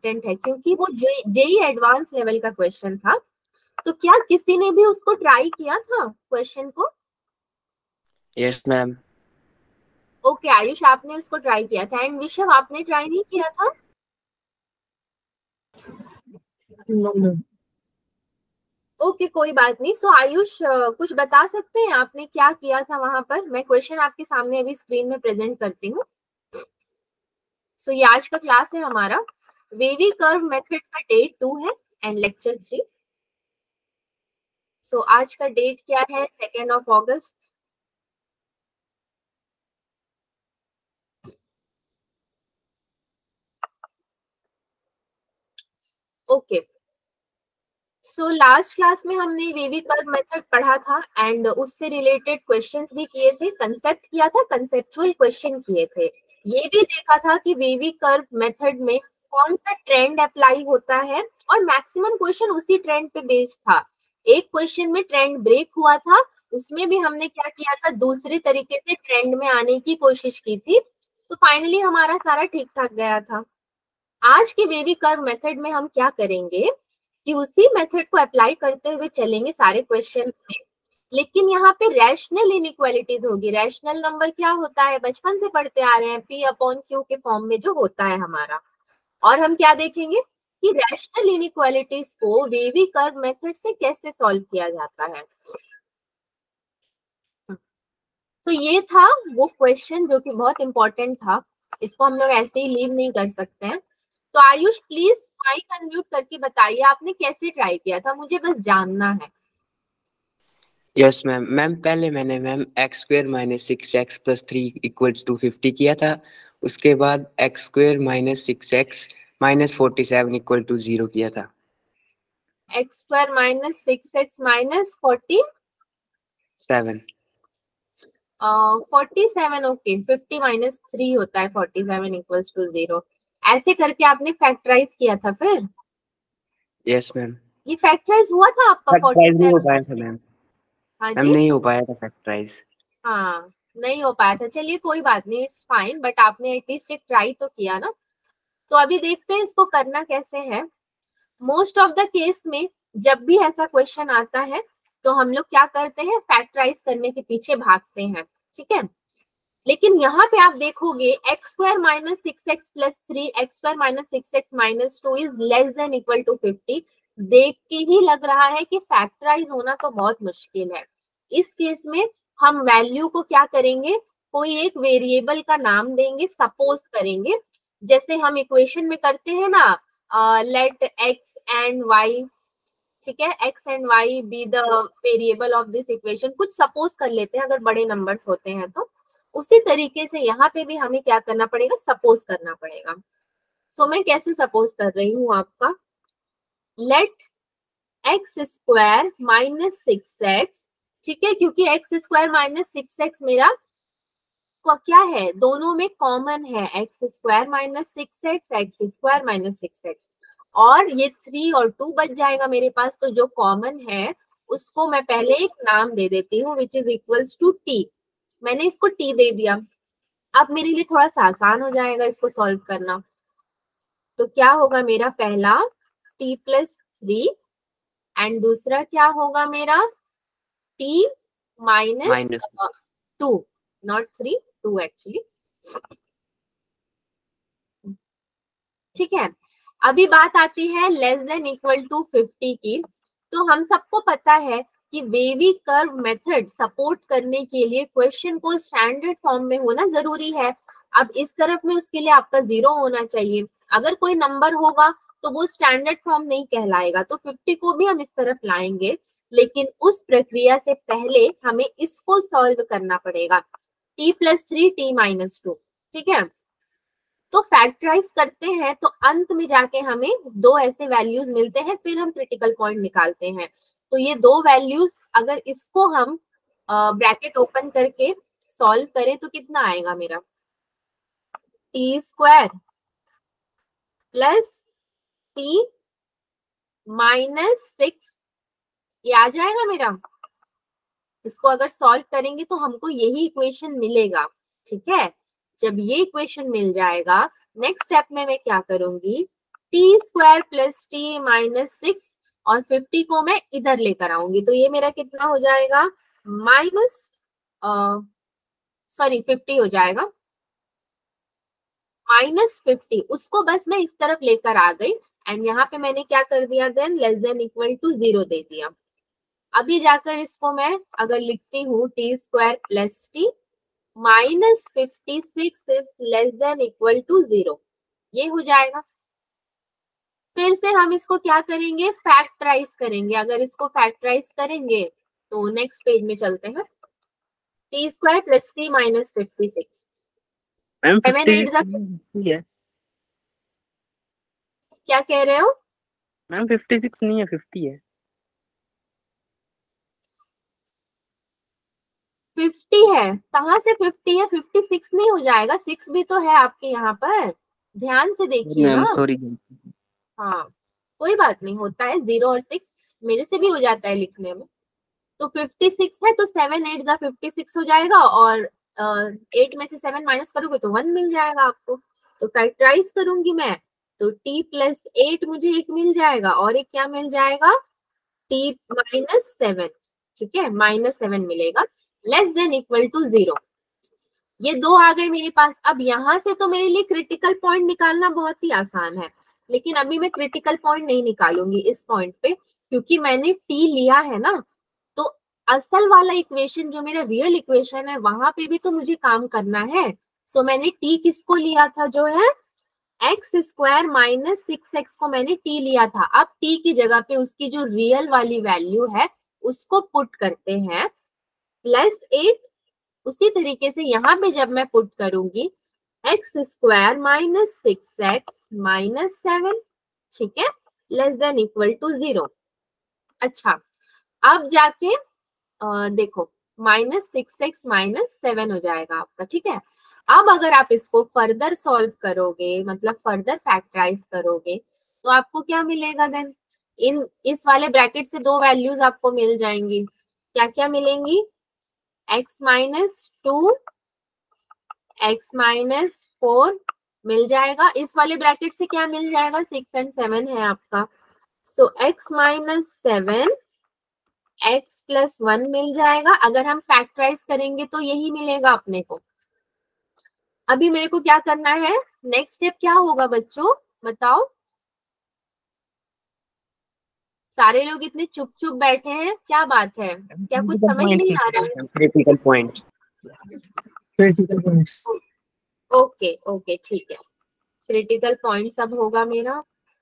Important है क्योंकि वो जेई एडवांस लेवल का क्वेश्चन था। तो क्या किसी ने भी उसको ट्राई किया था क्वेश्चन को? Yes ma'am. ओके आयुष, आपने उसको ट्राई किया था, एंड विशव आपने ट्राई नहीं किया था? No ma'am. ओके कोई बात नहीं। सो आयुष कुछ बता सकते हैं आपने क्या किया था वहां पर? मैं क्वेश्चन आपके सामने अभी स्क्रीन में प्रेजेंट करती हूँ। सो ये आज का क्लास है हमारा, वेवी कर्व मेथड का डे 2 है एंड लेक्चर 3। सो आज का डेट क्या है? 2 अगस्त। ओके सो लास्ट क्लास में हमने वेवी कर्व मेथड पढ़ा था एंड उससे रिलेटेड क्वेश्चंस भी किए थे, कंसेप्ट किया था, कंसेप्चुअल क्वेश्चन किए थे। ये भी देखा था कि वेवी कर्व मेथड में कौन सा ट्रेंड अप्लाई होता है और मैक्सिमम क्वेश्चन उसी ट्रेंड पे बेस्ड था। एक क्वेश्चन में ट्रेंड ब्रेक हुआ था, उसमें भी हमने क्या किया था, दूसरे तरीके से ट्रेंड में आने की कोशिश की थी, तो फाइनली हमारा सारा ठीक ठाक गया था। आज के वेवी कर्व मेथड में हम क्या करेंगे कि उसी मेथड को अप्लाई करते हुए चलेंगे सारे क्वेश्चंस में, लेकिन यहाँ पे रैशनल इनइक्वालिटीज होगी। रैशनल नंबर क्या होता है, बचपन से पढ़ते आ रहे हैं, P अपॉन Q के फॉर्म में जो होता है हमारा। और हम क्या देखेंगे कि रैशनल इनइक्वालिटीज को वेवी कर्व मेथड से कैसे सॉल्व किया जाता है। तो ये था वो क्वेश्चन जो कि बहुत इंपॉर्टेंट था, इसको हम लोग ऐसे ही लीव नहीं कर सकते हैं। तो आयुष प्लीज माइक अनम्यूट करके बताइए आपने कैसे ट्राई किया था, मुझे बस जानना है। Yes ma'am. मैम पहले मैंने ma'am x square minus 6x plus 3 equals to 50 किया था। उसके बाद x square minus 6x minus 47 equal to 0 किया था। X square minus 6x minus 47। 47 okay, 50 minus 3 होता है 47 इक्वल्स टू 0। ऐसे करके आपने फैक्टराइज किया था फिर? Yes ma'am. ये फैक्टराइज हुआ था आपका फैक्टराइज नहीं हो पाया था 47? मैम। हाँ मैम जी, नहीं हो पाया था फैक्टराइज। हाँ नहीं हो पाया था, चलिए कोई बात नहीं, इट्स फाइन, बट आपने एटलीस्ट एक ट्राई तो किया ना। तो अभी देखते हैं इसको करना कैसे है। मोस्ट ऑफ द केस में जब भी ऐसा क्वेश्चन आता है तो हम लोग क्या करते हैं, फैक्टराइज करने के पीछे भागते हैं, ठीक है। लेकिन यहाँ पे आप देखोगे x square minus 6x plus 3, x square minus 6x minus 2 is less than equal to 50। देख के ही लग रहा है कि फैक्टराइज होना तो बहुत मुश्किल है। इस केस में हम वैल्यू को क्या करेंगे, कोई एक वेरिएबल का नाम देंगे, सपोज करेंगे, जैसे हम इक्वेशन में करते हैं ना, लेट एक्स एंड वाई, ठीक है, x and y be the variable of this equation, कुछ सपोज कर लेते हैं अगर बड़े नंबर्स होते हैं तो। उसी तरीके से यहाँ पे भी हमें क्या करना पड़ेगा, सपोज करना पड़ेगा। सो मैं कैसे सपोज कर रही हूँ आपका, late x square minus 6x, ठीक है, क्योंकि एक्स स्क्वायर माइनस 6x मेरा क्या है, दोनों में कॉमन है, x square minus 6x, x square minus 6x, और ये 3 और 2 बच जाएगा मेरे पास। तो जो कॉमन है उसको मैं पहले एक नाम दे देती हूँ which is equals to t. मैंने इसको टी दे दिया। अब मेरे लिए थोड़ा सा आसान हो जाएगा इसको सॉल्व करना। तो क्या होगा मेरा, पहला टी प्लस 3 एंड दूसरा क्या होगा मेरा, t minus minus 2, not 3, 2 actually, ठीक है। अभी बात आती है लेस देन इक्वल टू 50 की। तो हम सबको पता है कि वेवी कर्व मेथड सपोर्ट करने के लिए क्वेश्चन को स्टैंडर्ड फॉर्म में होना जरूरी है। अब इस तरफ में उसके लिए आपका 0 होना चाहिए। अगर कोई नंबर होगा तो वो स्टैंडर्ड फॉर्म नहीं कहलाएगा, तो 50 को भी हम इस तरफ लाएंगे, लेकिन उस प्रक्रिया से पहले हमें इसको सॉल्व करना पड़ेगा, टी प्लस 3 टी माइनस 2, ठीक है। तो फैक्टराइज करते हैं तो अंत में जाके हमें दो ऐसे वैल्यूज मिलते हैं, फिर हम क्रिटिकल पॉइंट निकालते हैं। तो ये दो वैल्यूज अगर इसको हम ब्रैकेट ओपन करके सॉल्व करें तो कितना आएगा मेरा, t square plus t minus 6, ये आ जाएगा मेरा। इसको अगर सॉल्व करेंगे तो हमको यही इक्वेशन मिलेगा, ठीक है। जब ये इक्वेशन मिल जाएगा, नेक्स्ट स्टेप में मैं क्या करूंगी, t square plus t minus 6 और 50 को मैं इधर लेकर आऊंगी, तो ये मेरा कितना हो जाएगा, माइनस 50 हो जाएगा, -50, उसको बस मैं इस तरफ लेकर आ गई एंड यहाँ पे मैंने क्या कर दिया, then less than equal to 0 दे दिया। अभी जाकर इसको मैं अगर लिखती हूँ t square plus t -56 is less than equal to 0, ये हो जाएगा। फिर से हम इसको क्या करेंगे, फैक्टराइज करेंगे। अगर इसको फैक्टराइज करेंगे तो नेक्स्ट पेज में चलते हैं। T square plus t minus 56, ma'am 7 8 50 है क्या कह रहे हो मैम? 56 नहीं है, 50 है। 50 है, कहाँ से 50 है, 56 नहीं हो जाएगा, 6 भी तो है आपके यहाँ पर, ध्यान से देखिए मैम ना। सॉरी। हाँ कोई बात नहीं, होता है, 0 और 6 मेरे से भी हो जाता है लिखने में। तो 56 है तो 7 8 जा 56 हो जाएगा और 8 में से 7 माइनस करोगे तो 1 मिल जाएगा आपको। तो फैक्टराइज करूंगी मैं तो t प्लस 8 मुझे एक मिल जाएगा और एक क्या मिल जाएगा, t माइनस 7, ठीक है, -7 मिलेगा, लेस देन इक्वल टू 0। ये दो आ गए मेरे पास। अब यहाँ से तो मेरे लिए क्रिटिकल पॉइंट निकालना बहुत ही आसान है, लेकिन अभी मैं क्रिटिकल पॉइंट नहीं निकालूंगी इस पॉइंट पे, क्योंकि मैंने t लिया है ना। तो असल वाला इक्वेशन जो मेरा रियल इक्वेशन है वहां पे भी तो मुझे काम करना है। सो मैंने t किसको लिया था, जो है एक्स स्क्वायर माइनस 6x को मैंने t लिया था। अब t की जगह पे उसकी जो रियल वाली वैल्यू है उसको पुट करते हैं, +8। उसी तरीके से यहाँ पे जब मैं पुट करूंगी x square minus 6x minus 7, ठीक है, लेस देन इक्वल टू 0। अच्छा, अब जाके देखो -6x माइनस 7 हो जाएगा आपका, ठीक है। अब अगर आप इसको फर्दर सॉल्व करोगे, मतलब फर्दर फैक्टराइज करोगे, तो आपको क्या मिलेगा देन, इस वाले ब्रैकेट से दो वैल्यूज आपको मिल जाएंगी। क्या क्या मिलेंगी, x माइनस 2, x माइनस 4 मिल जाएगा। इस वाले ब्रैकेट से क्या मिल जाएगा, 6 एंड 7 है आपका, so x minus 7 x plus 1 मिल जाएगा। अगर हम फैक्टराइज करेंगे तो यही मिलेगा अपने को। अभी मेरे को क्या करना है, नेक्स्ट स्टेप क्या होगा बच्चों, बताओ। सारे लोग इतने चुप चुप बैठे हैं, क्या बात है, क्या कुछ समझ नहीं आ रहा है? Critical point. Critical points. Okay okay ठीक है, क्रिटिकल पॉइंट सब होगा मेरा।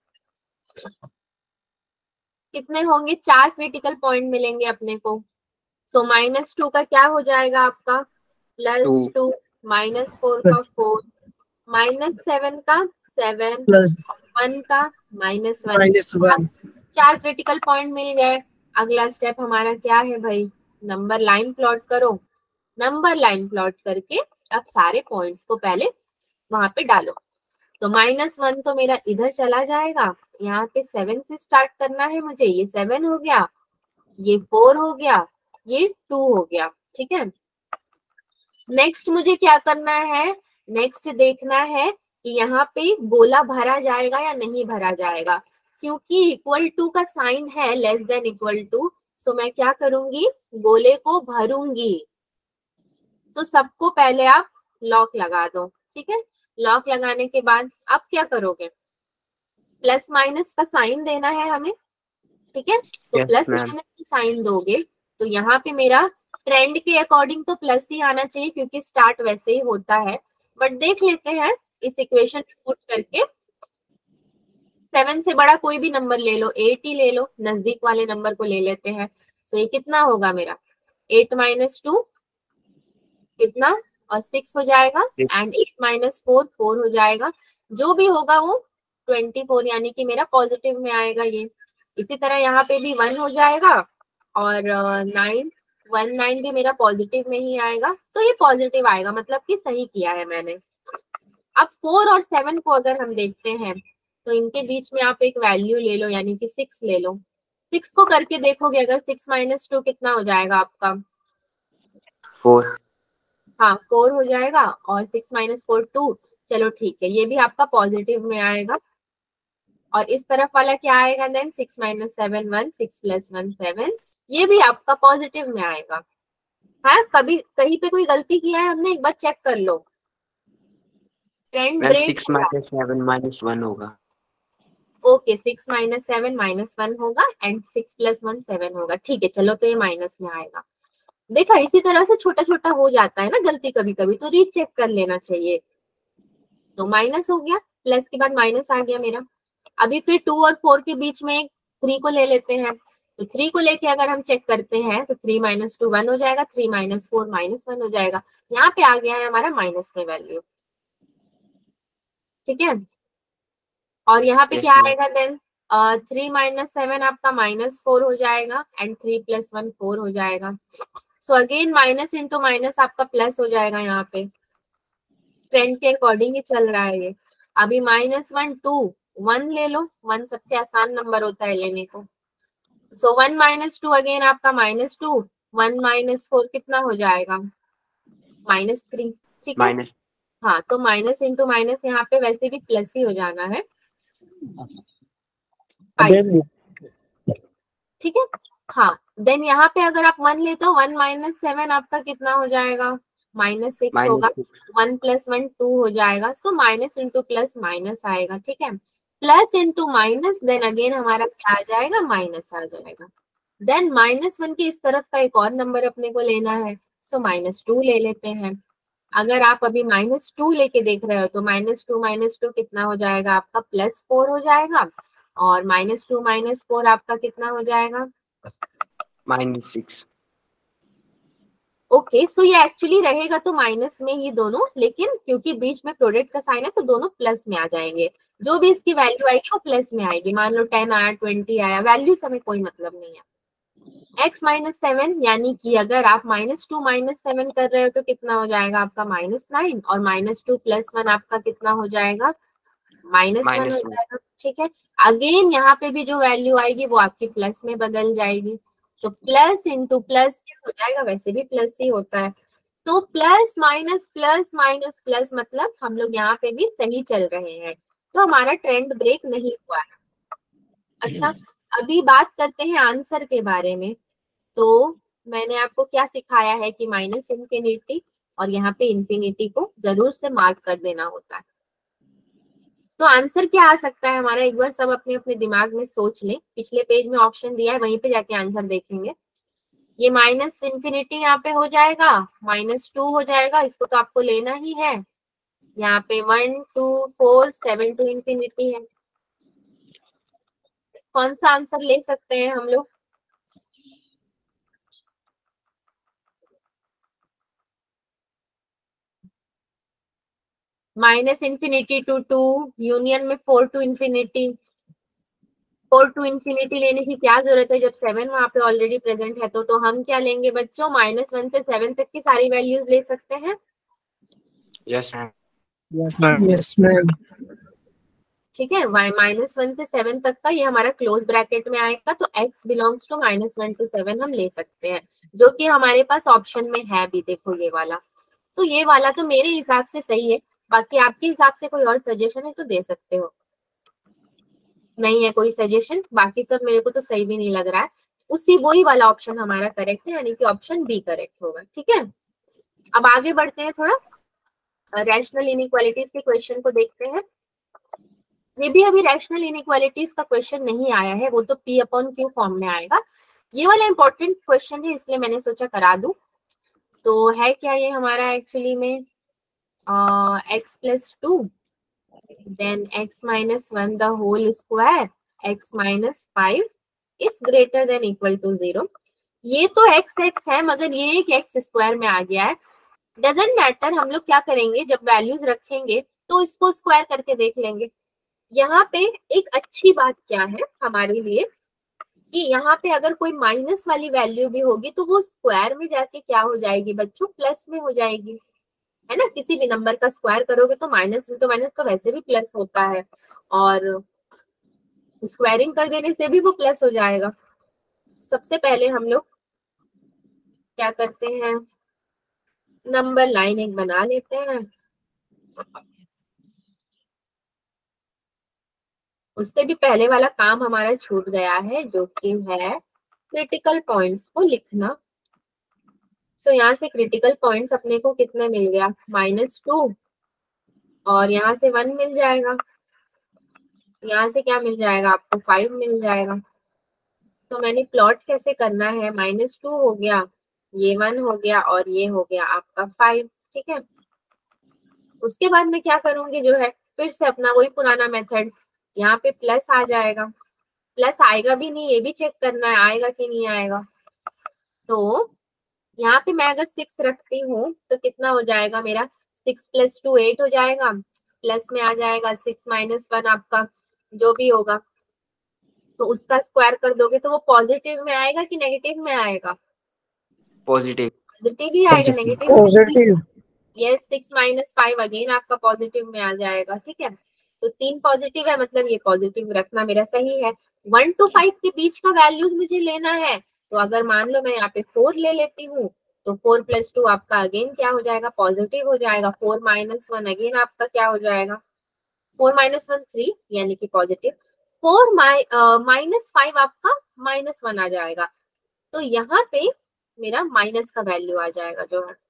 कितने होंगे, 4 क्रिटिकल पॉइंट मिलेंगे अपने को। सो -2 का क्या हो जाएगा आपका, +2, -4 का 4, -7 का 7, Plus 1 का -1। -1. 4 क्रिटिकल पॉइंट मिल गए। अगला स्टेप हमारा क्या है भाई, नंबर लाइन प्लॉट करो। नंबर लाइन प्लॉट करके अब सारे पॉइंट्स को पहले वहां पे डालो। तो -1 तो मेरा इधर चला जाएगा, यहाँ पे 7 से स्टार्ट करना है मुझे, ये 7 हो गया, ये 4 हो गया, ये 2 हो गया, ठीक है। नेक्स्ट मुझे क्या करना है, नेक्स्ट देखना है कि यहाँ पे गोला भरा जाएगा या नहीं भरा जाएगा। क्योंकि इक्वल टू का साइन है less than equal to, so मैं क्या करूंगी, गोले को भरूंगी। तो सबको पहले आप लॉक लगा दो, ठीक है। लॉक लगाने के बाद आप क्या करोगे, प्लस माइनस का साइन देना है हमें, ठीक है। तो Yes, प्लस ma'am. माइनस का साइन दोगे तो यहाँ पे मेरा ट्रेंड के अकॉर्डिंग तो प्लस ही आना चाहिए, क्योंकि स्टार्ट वैसे ही होता है। बट देख लेते हैं इस इक्वेशन में पुट करके, 7 से बड़ा कोई भी नंबर ले लो, 8 ही ले लो, नजदीक वाले नंबर को ले लेते हैं। तो ये कितना होगा मेरा, 8 माइनस 2 कितना, और 6 हो जाएगा, एंड 8 माइनस 4 4 हो जाएगा। जो भी होगा वो 24, यानी कि मेरा पॉजिटिव में आएगा ये। इसी तरह यहाँ पे भी 1 हो जाएगा और 9 भी मेरा पॉजिटिव में ही आएगा, तो ये पॉजिटिव आएगा, मतलब कि सही किया है मैंने। अब 4 और 7 को अगर हम देखते हैं तो इनके बीच में आप एक वैल्यू ले लो, यानी कि 6 ले लो। 6 को करके देखोगे, अगर 6 माइनस 2 कितना हो जाएगा आपका, 4। हाँ 4 हो जाएगा, और 6 माइनस 4 2, चलो ठीक है, ये भी आपका पॉजिटिव में आएगा। और इस तरफ वाला क्या आएगा देन 6 माइनस 7 1, 6 प्लस 1 7, ये भी आपका पॉजिटिव में आएगा। हाँ, कभी कहीं पे कोई गलती किया है हमने, एक बार चेक कर लो। Trend ma'am break 6 minus 7 minus 1 होगा। ओके, 6 माइनस 7 माइनस 1 होगा एंड 6 प्लस 1 7 होगा। ठीक है, चलो तो ये माइनस में आएगा। देखा, इसी तरह से छोटा छोटा हो जाता है ना गलती कभी कभी, तो रीचेक कर लेना चाहिए। तो माइनस हो गया, प्लस के बाद माइनस आ गया मेरा। अभी फिर 2 और 4 के बीच में 3 को ले लेते हैं। तो 3 को लेके अगर हम चेक करते हैं तो 3 माइनस 2 1 हो जाएगा, 3 माइनस 4 माइनस 1 हो जाएगा। यहाँ पे आ गया है हमारा माइनस में वैल्यू। ठीक है, और यहाँ पे यस क्या मैम। आएगा देन 3 माइनस 7 आपका माइनस 4 हो जाएगा एंड 3 प्लस 1 4 हो जाएगा। So again minus into minus आपका प्लस हो जाएगा। यहाँ पे ट्रेंड के अकॉर्डिंग ही चल रहा है ये। अभी माइनस 1 2 1 ले लो, 1 सबसे आसान नंबर होता है लेने को। सो 1 माइनस 2 अगेन आपका माइनस 2, 1 माइनस 4 कितना हो जाएगा माइनस 3। ठीक है, माइनस हाँ, तो माइनस इंटू माइनस यहाँ पे वैसे भी प्लस ही हो जाना है 5। ठीक है, हाँ, देन यहाँ पे अगर आप 1 ले तो 1 माइनस 7 आपका कितना हो जाएगा माइनस 6 होगा। माइनस 6 1 प्लस 1 2 हो जाएगा। So minus into plus minus आएगा। ठीक है, plus into minus then again हमारा क्या आ जाएगा माइनस आ जाएगा। देन माइनस 1 की इस तरफ का एक और नंबर अपने को लेना है। सो माइनस 2 ले लेते हैं। अगर आप अभी माइनस 2 लेके देख रहे हो तो माइनस टू कितना हो जाएगा आपका प्लस 4 हो जाएगा। और माइनस 2 माइनस 4 आपका कितना हो जाएगा माइनस 6। ओके, सो ये एक्चुअली रहेगा तो माइनस में ही दोनों, लेकिन क्योंकि बीच में प्रोडक्ट का साइन है तो दोनों प्लस में आ जाएंगे। जो भी इसकी वैल्यू आएगी वो प्लस में आएगी। मान लो 10 आया 20 आया, वैल्यू से हमें कोई मतलब नहीं है। x माइनस 7 यानी कि अगर आप माइनस 2 माइनस 7 कर रहे हो तो कितना हो जाएगा आपका माइनस 9, और माइनस 2 प्लस 1 आपका कितना हो जाएगा माइनस 1 हो माइनस 1। जाएगा। ठीक है, अगेन यहाँ पे भी जो वैल्यू आएगी वो आपकी प्लस में बदल जाएगी। तो प्लस इंटू प्लस क्या हो जाएगा, वैसे भी प्लस ही होता है। तो प्लस माइनस प्लस मतलब हम लोग यहाँ पे भी सही चल रहे हैं, तो हमारा ट्रेंड ब्रेक नहीं हुआ है। अच्छा, अभी बात करते हैं आंसर के बारे में। तो मैंने आपको क्या सिखाया है कि माइनस इंफिनिटी और यहाँ पे इंफिनिटी को जरूर से मार्क कर देना होता है। तो आंसर क्या आ सकता है हमारा, एक बार सब अपने अपने दिमाग में सोच लें। पिछले पेज में ऑप्शन दिया है, वहीं पे जाके आंसर देखेंगे। ये माइनस इंफिनिटी यहाँ पे हो जाएगा, माइनस 2 हो जाएगा, इसको तो आपको लेना ही है। यहाँ पे 1 2 4 7 टू इंफिनिटी है। कौन सा आंसर ले सकते हैं हम लोग? माइनस इंफिनिटी टू 2 यूनियन में 4 टू इंफिनिटी। 4 टू इंफिनिटी लेने की क्या जरूरत है जब 7 वहां पे ऑलरेडी प्रेजेंट है। तो हम क्या लेंगे बच्चों, -1 से 7 तक की सारी वैल्यूज ले सकते हैं। Yes ma'am. Yes, ma'am. ठीक है, -1 से 7 तक का ये हमारा क्लोज ब्रैकेट में आएगा। तो x बिलोंग्स टू -1 to 7 हम ले सकते हैं, जो कि हमारे पास ऑप्शन में है भी। देखो ये वाला, तो ये वाला तो मेरे हिसाब से सही है। बाकी आपके हिसाब से कोई और सजेशन है तो दे सकते हो। नहीं है कोई सजेशन, बाकी सब मेरे को तो सही भी नहीं लग रहा है। उसी वही वाला ऑप्शन हमारा करेक्ट है, यानी कि ऑप्शन बी करेक्ट होगा। ठीक है, अब आगे बढ़ते हैं, थोड़ा रैशनल इनइक्वालिटीज के क्वेश्चन को देखते हैं। ये भी अभी रैशनल इनइक्वालिटीज का क्वेश्चन नहीं आया है, वो तो P अपॉन Q फॉर्म में आएगा। ये वाला इंपॉर्टेंट क्वेश्चन है, इसलिए मैंने सोचा करा दूं। तो है क्या ये हमारा एक्चुअली में x plus 2 then x minus 1 the whole square x minus 5 is greater than equal to 0। ये तो x है, मगर ये एक x स्क्वायर में आ गया है। डजेंट मैटर, हम लोग क्या करेंगे जब वैल्यूज रखेंगे तो इसको स्क्वायर करके देख लेंगे। यहाँ पे एक अच्छी बात क्या है हमारे लिए कि यहाँ पे अगर कोई माइनस वाली वैल्यू भी होगी तो वो स्क्वायर में जाके क्या हो जाएगी बच्चों, प्लस में हो जाएगी, है ना। किसी भी नंबर का स्क्वायर करोगे तो माइनस तो वैसे भी प्लस होता है, और स्क्वायरिंग कर देने से भी वो प्लस हो जाएगा। सबसे पहले हम लोग क्या करते हैं, नंबर लाइन एक बना लेते हैं। उससे भी पहले वाला काम हमारा छूट गया है, जो कि है क्रिटिकल पॉइंट्स को लिखना। सो यहाँ से क्रिटिकल पॉइंट्स अपने को कितने मिल गया, -2, और यहाँ से 1 मिल जाएगा, यहाँ से क्या मिल जाएगा आपको, 5 मिल जाएगा। तो मैंने प्लॉट कैसे करना है, -2 हो गया, ये 1 हो गया, और ये हो गया आपका 5, ठीक है। उसके बाद में क्या करूंगी, जो है फिर से अपना वही पुराना मेथड, यहाँ पे प्लस आ जाएगा, प्लस आएगा भी नहीं, ये भी चेक करना है आएगा कि नहीं आएगा। तो यहाँ पे मैं अगर 6 रखती हूँ तो कितना हो जाएगा मेरा, 6 + 2 8 हो जाएगा, प्लस में आ जाएगा 6 - 1 आपका जो भी होगा, तो उसका स्क्वायर कर दोगे तो वो पॉजिटिव में आएगा कि नेगेटिव में आएगा, पॉजिटिव। पॉजिटिव ही आएगा, नेगेटिव पॉजिटिव। यस, 6 - 5 अगेन आपका पॉजिटिव में आ जाएगा, ठीक है। तो 3 पॉजिटिव है, मतलब ये पॉजिटिव रखना मेरा सही है। 1 to 5 के बीच का वैल्यूज मुझे लेना है, तो अगर मान लो मैं यहाँ पे 4 ले लेती हूँ, तो 4 + 2 आपका अगेन क्या हो जाएगा, पॉजिटिव हो जाएगा। 4 - 1 अगेन आपका क्या हो जाएगा, 4 - 1 3, यानी कि पॉजिटिव। 4 - 5 आपका -1 आ जाएगा, तो यहाँ पे मेरा माइनस का वैल्यू आ जाएगा जो है।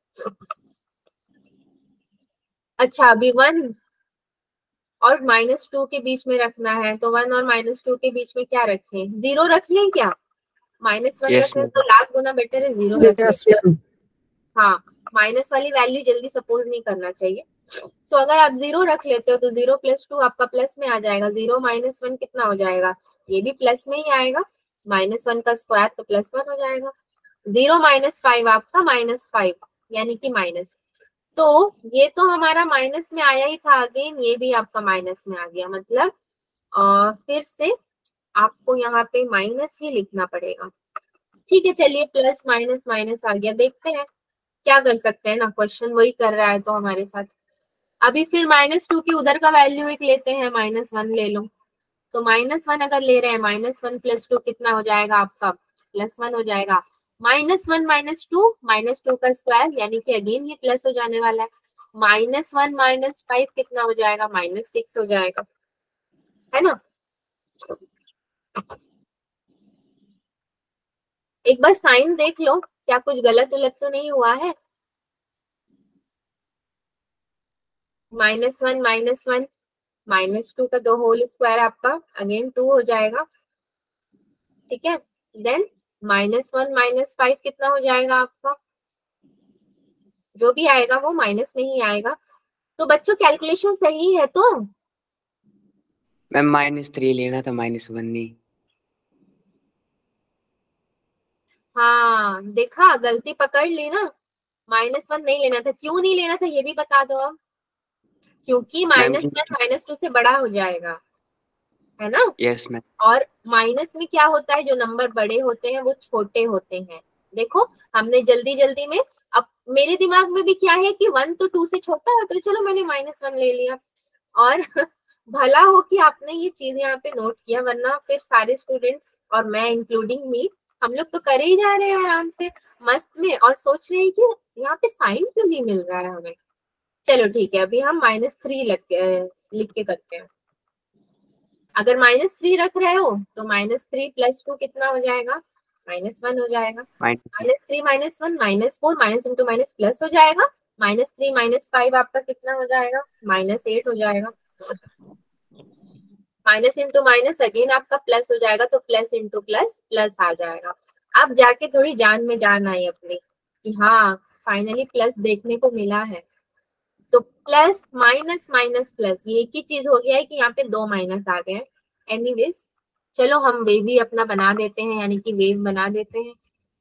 अच्छा, अभी 1 और -2 के बीच में रखना है, तो 1 और -2 के बीच में क्या रखें, 0 रख लें क्या, -1 यस रख लें मैम। तो लाख गुना बेटर है 0 रख यस लें। मैम। हाँ, माइनस वाली वैल्यू जल्दी सपोज नहीं करना चाहिए। सो अगर आप 0 रख लेते हो तो 0 + 2 आपका प्लस में आ जाएगा, 0 - 1 कितना हो जाएगा, ये भी प्लस में ही आएगा, -1 का स्क्वायर तो +1 हो जाएगा। 0 - 5 आपका -5, यानी कि माइनस, तो ये तो हमारा माइनस में आया ही था, अगेन ये भी आपका माइनस में आ गया, मतलब फिर से आपको यहाँ पे माइनस ही लिखना पड़ेगा। ठीक है, चलिए प्लस माइनस माइनस आ गया, देखते हैं क्या कर सकते हैं ना, क्वेश्चन वही कर रहा है तो हमारे साथ। अभी फिर -2 की उधर का वैल्यू एक लेते हैं, -1 ले लो, तो -1 अगर ले रहे हैं, -1 + 2 कितना हो जाएगा आपका, +1 हो जाएगा। -1 - 2, -2 का स्क्वायर, यानी कि अगेन ये प्लस हो जाने वाला है। -1 - 5 कितना हो जाएगा, -6 हो जाएगा, है ना। एक बार साइन देख लो, क्या कुछ गलत उलट तो नहीं हुआ है। -1 - 1 -2 का दो होल स्क्वायर आपका अगेन 2 हो जाएगा, ठीक है। देन -1 - 5 कितना हो जाएगा आपका, जो भी आएगा वो माइनस में ही आएगा। तो बच्चों कैलकुलेशन सही है तो, मैम -3 लेना था, -1 नहीं। हाँ देखा, गलती पकड़ ली ना, -1 नहीं लेना था। क्यों नहीं लेना था ये भी बता दो अब, क्योंकि मैम -1 -2 से बड़ा हो जाएगा, है ना। Yes ma'am. और माइनस में क्या होता है, जो नंबर बड़े होते हैं वो छोटे होते हैं। देखो हमने जल्दी जल्दी में, अब मेरे दिमाग में भी क्या है कि 1 तो 2 से छोटा है, तो चलो मैंने -1 ले लिया। और भला हो कि आपने ये चीज यहाँ पे नोट किया, वरना फिर सारे स्टूडेंट्स और मैं इंक्लूडिंग मी, हम लोग तो करे ही जा रहे हैं आराम से मस्त में, और सोच रहे हैं कि यहाँ पे साइन क्यों नहीं मिल रहा है हमें। चलो ठीक है, अभी हम -3 लिख के करते हैं। अगर -3 रख रहे हो तो -3 + 2 कितना हो जाएगा, -1 हो जाएगा। -3 - 1 -4, माइनस इंटू माइनस प्लस हो जाएगा। -3 - 5 आपका कितना हो जाएगा, -8 हो जाएगा। माइनस इंटू माइनस अगेन आपका प्लस हो जाएगा, तो प्लस इंटू प्लस प्लस आ जाएगा। अब जाके थोड़ी जान में जान आई अपनी कि हाँ फाइनली प्लस देखने को मिला है। तो प्लस माइनस माइनस प्लस, ये एक ही चीज हो गया है कि यहाँ पे 2 माइनस आ गए। एनीवेज चलो हम वेव भी अपना बना देते हैं, यानी कि वेव बना देते हैं।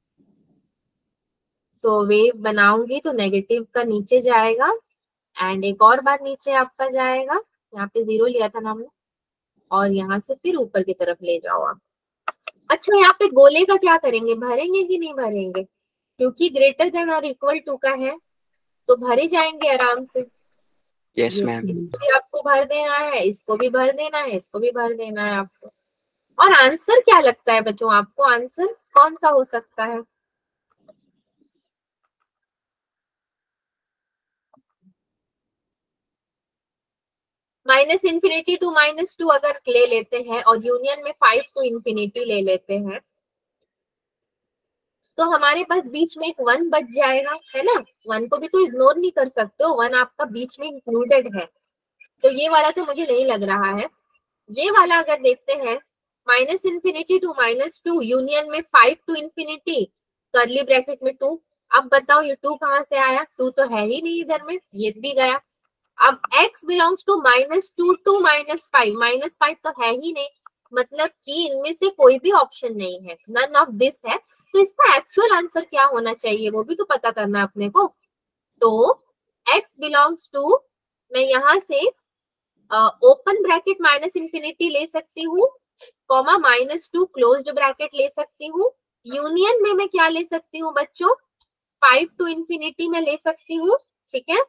सो वेव बनाऊंगी तो नेगेटिव का नीचे जाएगा, एंड एक और बार नीचे आपका जाएगा, यहाँ पे 0 लिया था ना हमने, और यहाँ से फिर ऊपर की तरफ ले जाओ आप। अच्छा, यहाँ पे गोले का क्या करेंगे, भरेंगे कि नहीं भरेंगे, क्योंकि ग्रेटर देन और इक्वल टू का है तो भरे जाएंगे आराम से। यस ये मैम। भी आपको भर देना है, इसको भी भर देना है, इसको भी भर देना है आपको। और आंसर क्या लगता है बच्चों आपको, आंसर कौन सा हो सकता है। Minus infinity to minus two अगर ले लेते हैं और यूनियन में 5 टू इन्फिनिटी ले लेते हैं तो हमारे पास बीच में एक 1 बच जाएगा, है ना। 1 को भी तो इग्नोर नहीं कर सकते हो, 1 आपका बीच में इंक्लूडेड है। तो ये वाला तो मुझे नहीं लग रहा है। ये वाला अगर देखते हैं, minus infinity to minus two union में 5 टू इन्फिनिटी कर्ली ब्रैकेट में 2। अब बताओ ये 2 कहाँ से आया, 2 तो है ही नहीं इधर में, ये भी गया। अब x बिलोंग्स टू -2 टू -5, -5 तो है ही नहीं, मतलब कि इनमें से कोई भी ऑप्शन नहीं है, नन ऑफ दिस है। तो इसका एक्चुअल आंसर क्या होना चाहिए वो भी तो पता करना है अपने को। तो x बिलोंग्स टू, मैं यहाँ से ओपन ब्रैकेट माइनस इन्फिनिटी ले सकती हूँ, कॉमा -2 क्लोज्ड ब्रैकेट ले सकती हूँ। यूनियन में मैं क्या ले सकती हूँ बच्चों, 5 टू इन्फिनिटी में ले सकती हूँ, ठीक है।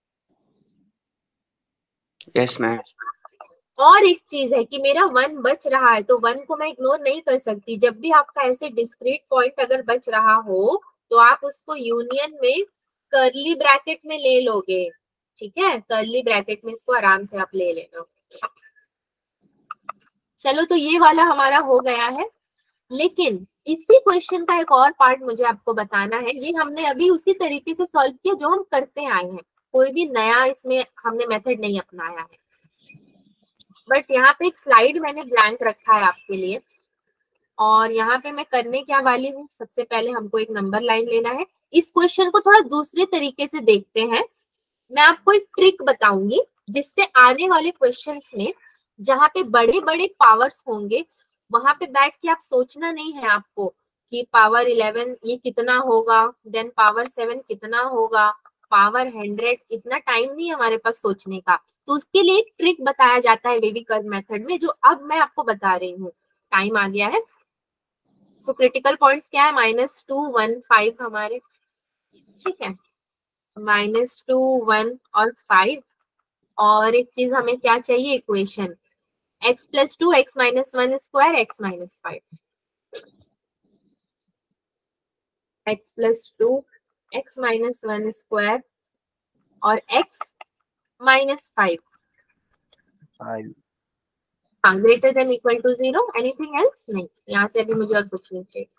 Yes ma'am. और एक चीज है कि मेरा 1 बच रहा है, तो 1 को मैं इग्नोर नहीं कर सकती। जब भी आपका ऐसे डिस्क्रीट पॉइंट अगर बच रहा हो तो आप उसको यूनियन में कर्ली ब्रैकेट में ले लोगे, ठीक है। कर्ली ब्रैकेट में इसको आराम से आप ले लेना। चलो तो ये वाला हमारा हो गया है। लेकिन इसी क्वेश्चन का एक और पार्ट मुझे आपको बताना है। ये हमने अभी उसी तरीके से सॉल्व किया जो हम करते आए हैं, कोई भी नया इसमें हमने मेथड नहीं अपनाया है। बट यहाँ पे एक स्लाइड मैंने ब्लैंक रखा है आपके लिए, और यहाँ पे मैं करने क्या वाली हूँ, सबसे पहले हमको एक नंबर लाइन लेना है। इस क्वेश्चन को थोड़ा दूसरे तरीके से देखते हैं। मैं आपको एक ट्रिक बताऊंगी जिससे आने वाले क्वेश्चंस में जहाँ पे बड़े बड़े पावर्स होंगे वहां पे बैठ के आप सोचना नहीं है आपको कि पावर 11 ये कितना होगा, देन पावर 7 कितना होगा, पावर 100, इतना टाइम नहीं है हमारे पास सोचने का। तो उसके लिए एक ट्रिक बताया जाता है वेवी कर्व मेथड में, जो अब मैं आपको बता रही हूँ। टाइम आ गया है। सो क्रिटिकल पॉइंट्स क्या है, -2 1 5 हमारे, ठीक है। -2 1 और 5। और एक चीज हमें क्या चाहिए, equation x + 2 x - 1 square x - 5, x + 2 x - 1 square और x - 5। हाँ, greater than equal to 0, anything else नहीं, यहाँ से अभी मुझे और कुछ नहीं चाहिए,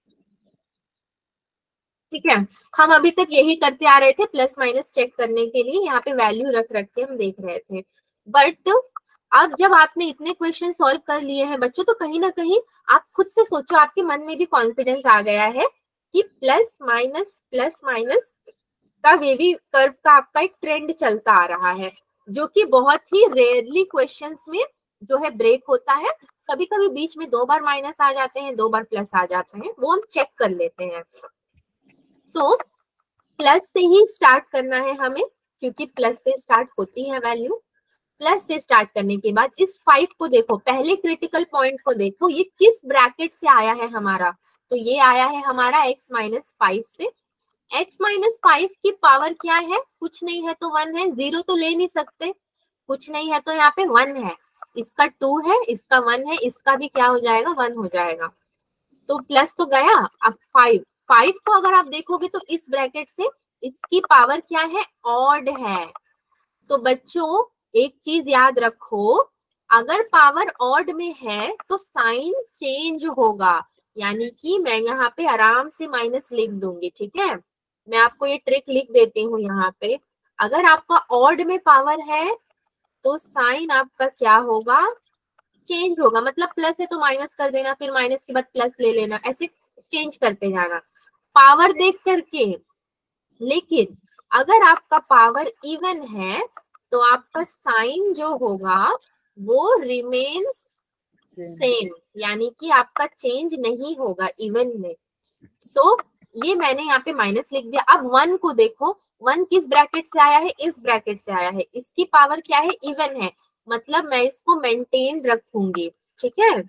ठीक है। हम अभी तक यही करते आ रहे थे, प्लस माइनस चेक करने के लिए यहाँ पे वैल्यू रख रख के हम देख रहे थे। बट अब जब आपने इतने क्वेश्चन सॉल्व कर लिए हैं बच्चों, तो कहीं ना कहीं आप खुद से सोचो, आपके मन में भी कॉन्फिडेंस आ गया है कि प्लस माइनस का वेवी कर्व का आपका एक ट्रेंड चलता आ रहा है, जो कि बहुत ही रेयरली क्वेश्चंस में जो है ब्रेक होता है। कभी कभी बीच में 2 बार माइनस आ जाते हैं, 2 बार प्लस आ जाते हैं, वो हम चेक कर लेते हैं। सो प्लस से ही स्टार्ट करना है हमें, क्योंकि प्लस से स्टार्ट होती है वैल्यू। प्लस से स्टार्ट करने के बाद इस 5 को देखो, पहले क्रिटिकल पॉइंट को देखो, ये किस ब्रैकेट से आया है हमारा। तो ये आया है हमारा x - 5 से। x - 5 की पावर क्या है, कुछ नहीं है तो 1 है, 0 तो ले नहीं सकते, कुछ नहीं है तो यहाँ पे 1 है, इसका 2 है, इसका 1 है, इसका भी क्या हो जाएगा, 1 हो जाएगा। तो प्लस तो गया। अब 5 को अगर आप देखोगे तो इस ब्रैकेट से इसकी पावर क्या है, ऑड है। तो बच्चों एक चीज याद रखो, अगर पावर ऑड में है तो साइन चेंज होगा, यानी कि मैं यहाँ पे आराम से माइनस लिख दूंगी, ठीक है। मैं आपको ये ट्रिक लिख देती हूँ यहाँ पे। अगर आपका ऑड में पावर है तो साइन आपका क्या होगा, चेंज होगा। मतलब प्लस है तो माइनस कर देना, फिर माइनस के बाद प्लस ले लेना, ऐसे चेंज करते जाना पावर देख करके। लेकिन अगर आपका पावर इवन है तो आपका साइन जो होगा वो रिमेन्स सेम, यानी कि आपका चेंज नहीं होगा इवन में। सो ये मैंने यहाँ पे माइनस लिख दिया। अब 1 को देखो, 1 किस ब्रैकेट से आया है, इस ब्रैकेट से आया है, इसकी पावर क्या है, इवन है, मतलब मैं इसको मेंटेन रखूंगी, ठीक है।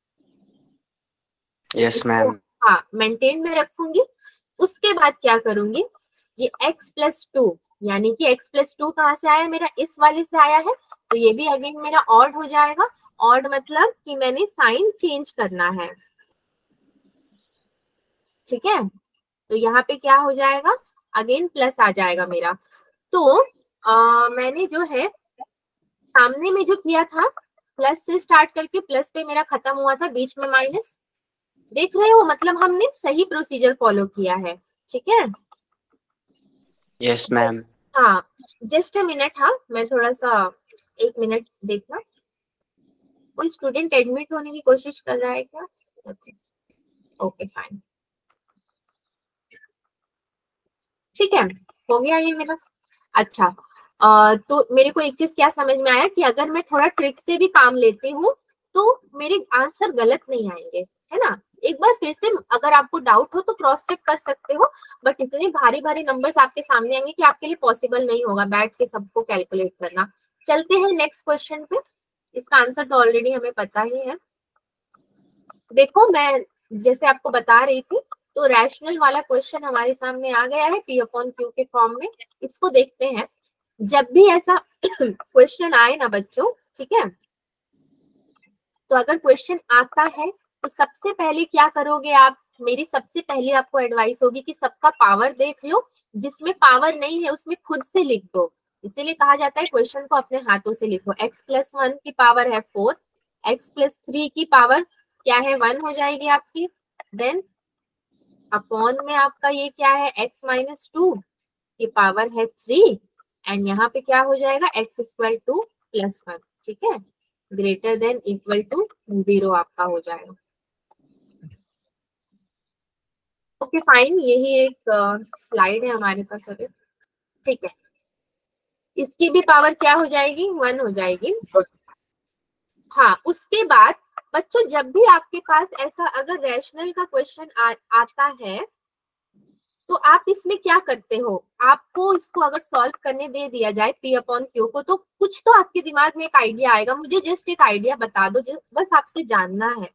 Yes ma'am. हाँ, मेंटेन में रखूंगी। उसके बाद क्या करूंगी, ये x + 2, यानी कि x + 2 कहाँ से आया, मेरा इस वाले से आया है, तो ये भी अगेन मेरा ऑड हो जाएगा। ऑड मतलब कि मैंने साइन चेंज करना है, ठीक है। तो यहाँ पे क्या हो जाएगा, अगेन प्लस आ जाएगा मेरा। तो मैंने जो है सामने में जो किया था प्लस से स्टार्ट करके प्लस पे मेरा खत्म हुआ था, बीच में माइनस। देख रहे हो, मतलब हमने सही प्रोसीजर फॉलो किया है, ठीक है। Yes ma'am. हाँ, जस्ट अ मिनट, हाँ मैं थोड़ा सा 1 मिनट देखना। कोई स्टूडेंट एडमिट होने की कोशिश कर रहा है क्या? ओके फाइन, ठीक है, हो गया ये मेरा। अच्छा, तो मेरे को एक चीज क्या समझ में आया कि अगर मैं थोड़ा ट्रिक से भी काम लेती हूँ तो मेरे आंसर गलत नहीं आएंगे, है ना। एक बार फिर से अगर आपको डाउट हो तो क्रॉस चेक कर सकते हो, बट इतने भारी भारी नंबर्स आपके सामने आएंगे कि आपके लिए पॉसिबल नहीं होगा बैठ के सबको कैलकुलेट करना। चलते हैं नेक्स्ट क्वेश्चन पे। इसका आंसर तो ऑलरेडी हमें पता ही है। देखो, मैं जैसे आपको बता रही थी, तो रैशनल वाला क्वेश्चन हमारे सामने आ गया है P अपॉन Q के फॉर्म में। इसको देखते हैं। जब भी ऐसा क्वेश्चन आए ना बच्चों, ठीक है, तो अगर क्वेश्चन आता है तो सबसे पहले क्या करोगे आप? मेरी सबसे पहले आपको एडवाइस होगी कि सबका पावर देख लो, जिसमें पावर नहीं है उसमें खुद से लिख दो। इसीलिए कहा जाता है क्वेश्चन को अपने हाथों से लिखो। x+1 की पावर है 4, x+3 की पावर क्या है 1 हो जाएगी आपकी, देन अपॉन में आपका ये क्या है x-2 की पावर है 3, एंड यहाँ पे क्या हो जाएगा x² 2+1, ठीक है, ग्रेटर देन इक्वल टू 0 आपका हो जाएगा। ओके फाइन, यही एक स्लाइड है हमारे पास अभी, ठीक है। इसकी भी पावर क्या हो जाएगी 1 हो जाएगी। हाँ, उसके बाद बच्चों जब भी आपके पास ऐसा अगर रैशनल का क्वेश्चन आता है तो आप इसमें क्या करते हो? आपको इसको अगर सॉल्व करने दे दिया जाए P अपॉन Q को, तो कुछ तो आपके दिमाग में एक आइडिया आएगा। मुझे जस्ट एक आइडिया बता दो, बस आपसे जानना है।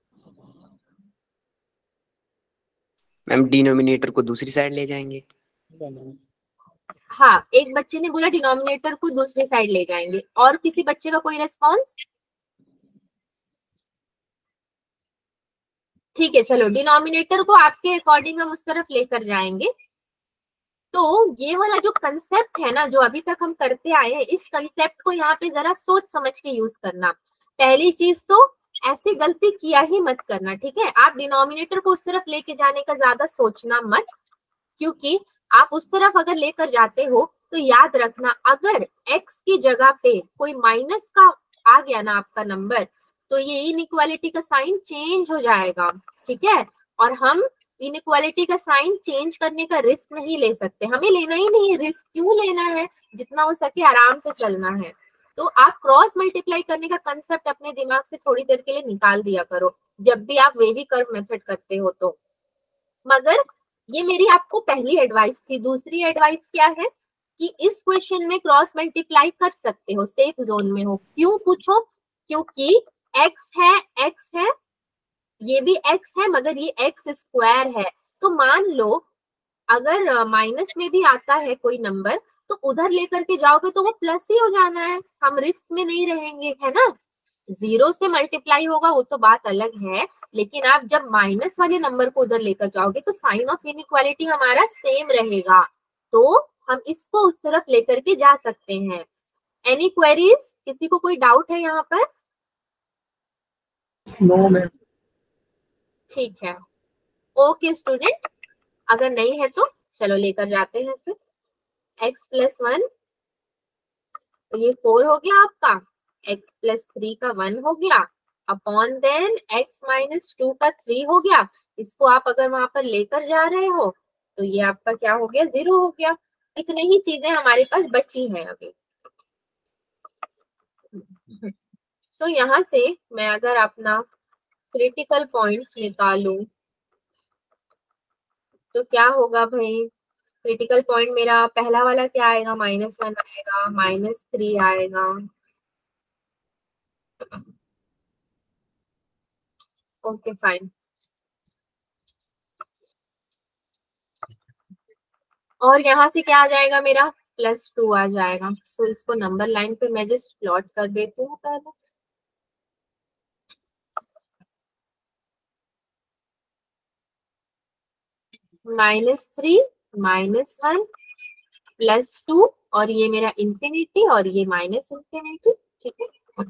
मैम डिनोमिनेटर को दूसरी साइड ले जाएंगे। हाँ, एक बच्चे ने बोला डिनोमिनेटर को दूसरी साइड ले जाएंगे, और किसी बच्चे का कोई रेस्पॉन्स? ठीक है, चलो डिनोमिनेटर को आपके अकॉर्डिंग हम उस तरफ लेकर जाएंगे। तो ये वाला जो कंसेप्ट है ना, जो अभी तक हम करते आए हैं, इस कंसेप्ट को यहाँ पे जरा सोच समझ के यूज करना। पहली चीज तो ऐसी गलती किया ही मत करना, ठीक है। आप डिनोमिनेटर को उस तरफ लेके जाने का ज्यादा सोचना मत, क्योंकि आप उस तरफ अगर लेकर जाते हो तो याद रखना, अगर x की जगह पे कोई माइनस का आ गया ना आपका नंबर, तो ये इनइक्वालिटी का साइन चेंज हो जाएगा, ठीक है। और हम इनइक्वालिटी का साइन चेंज करने का रिस्क नहीं ले सकते, हमें लेना ही नहीं है। रिस्क क्यों लेना है? जितना हो सके आराम से चलना है। तो आप क्रॉस मल्टीप्लाई करने का कंसेप्ट अपने दिमाग से थोड़ी देर के लिए निकाल दिया करो जब भी आप वेवी कर्व मेथड करते हो तो। मगर ये मेरी आपको पहली एडवाइस थी। दूसरी एडवाइस क्या है कि इस क्वेश्चन में क्रॉस मल्टीप्लाई कर सकते हो, सेफ जोन में हो। क्यों पूछो? क्योंकि x है, ये भी x है, मगर ये x² है। तो मान लो अगर माइनस में भी आता है कोई नंबर, तो उधर लेकर के जाओगे तो वो प्लस ही हो जाना है, हम रिस्क में नहीं रहेंगे, है ना। 0 से मल्टीप्लाई होगा वो तो बात अलग है, लेकिन आप जब माइनस वाले नंबर को उधर लेकर जाओगे तो साइन ऑफ इनइक्वालिटी हमारा सेम रहेगा। तो हम इसको उस तरफ लेकर के जा सकते हैं। Any queries? किसी को कोई डाउट है यहाँ पर? No ma'am. ठीक है, ओके स्टूडेंट, अगर नहीं है तो चलो लेकर जाते हैं फिर। x+1, ये 4 हो गया आपका, x+3 का 1 हो गया, अपॉन देन x-2 का 3 हो गया। इसको आप अगर वहां पर लेकर जा रहे हो तो ये आपका क्या हो गया 0 हो गया। इतने ही चीजें हमारे पास बची हैं अभी। सो यहाँ से मैं अगर अपना क्रिटिकल पॉइंट्स निकालूं तो क्या होगा भाई? क्रिटिकल पॉइंट मेरा पहला वाला क्या आएगा? -1 आएगा, -3 आएगा। ओके फाइन, और यहाँ से क्या आ जाएगा मेरा? +2 आ जाएगा। सो इसको नंबर लाइन पे मैं जस्ट प्लॉट कर देती हूँ पहले। -3, -1, +2, और ये मेरा इंफिनिटी, और ये -इंफिनिटी, ठीक है।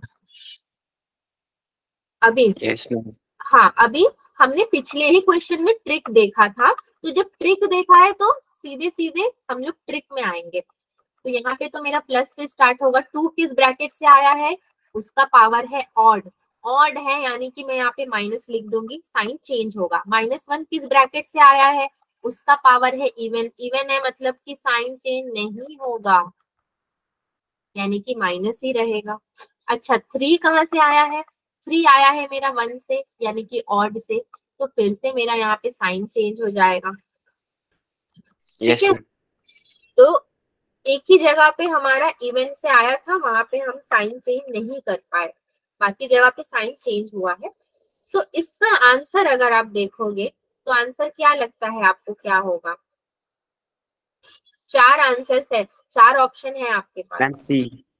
अभी यस मैम। हाँ, अभी हमने पिछले ही क्वेश्चन में ट्रिक देखा था, तो जब ट्रिक देखा है तो सीधे सीधे हम लोग ट्रिक में आएंगे। तो यहाँ पे तो मेरा प्लस से स्टार्ट होगा, 2 किस ब्रैकेट से आया है, उसका पावर है ऑड, ऑड है यानी कि मैं यहाँ पे माइनस लिख दूंगी, साइन चेंज होगा। -1 किस ब्रैकेट से आया है, उसका पावर है इवन, इवन है मतलब कि साइन चेंज नहीं होगा, यानी कि माइनस ही रहेगा। अच्छा, 3 कहाँ से आया है, 3 आया है मेरा 1 से यानी कि ऑड से, तो फिर से मेरा यहाँ पे साइन चेंज हो जाएगा। ठीक है, तो एक ही जगह पे हमारा इवन से आया था, वहां पे हम साइन चेंज नहीं कर पाए, बाकी जगह पे साइन चेंज हुआ है। सो इसका आंसर अगर आप देखोगे तो आंसर क्या लगता है आपको, क्या होगा? 4 आंसर्स है, 4 ऑप्शन है आपके पास। मैम सी।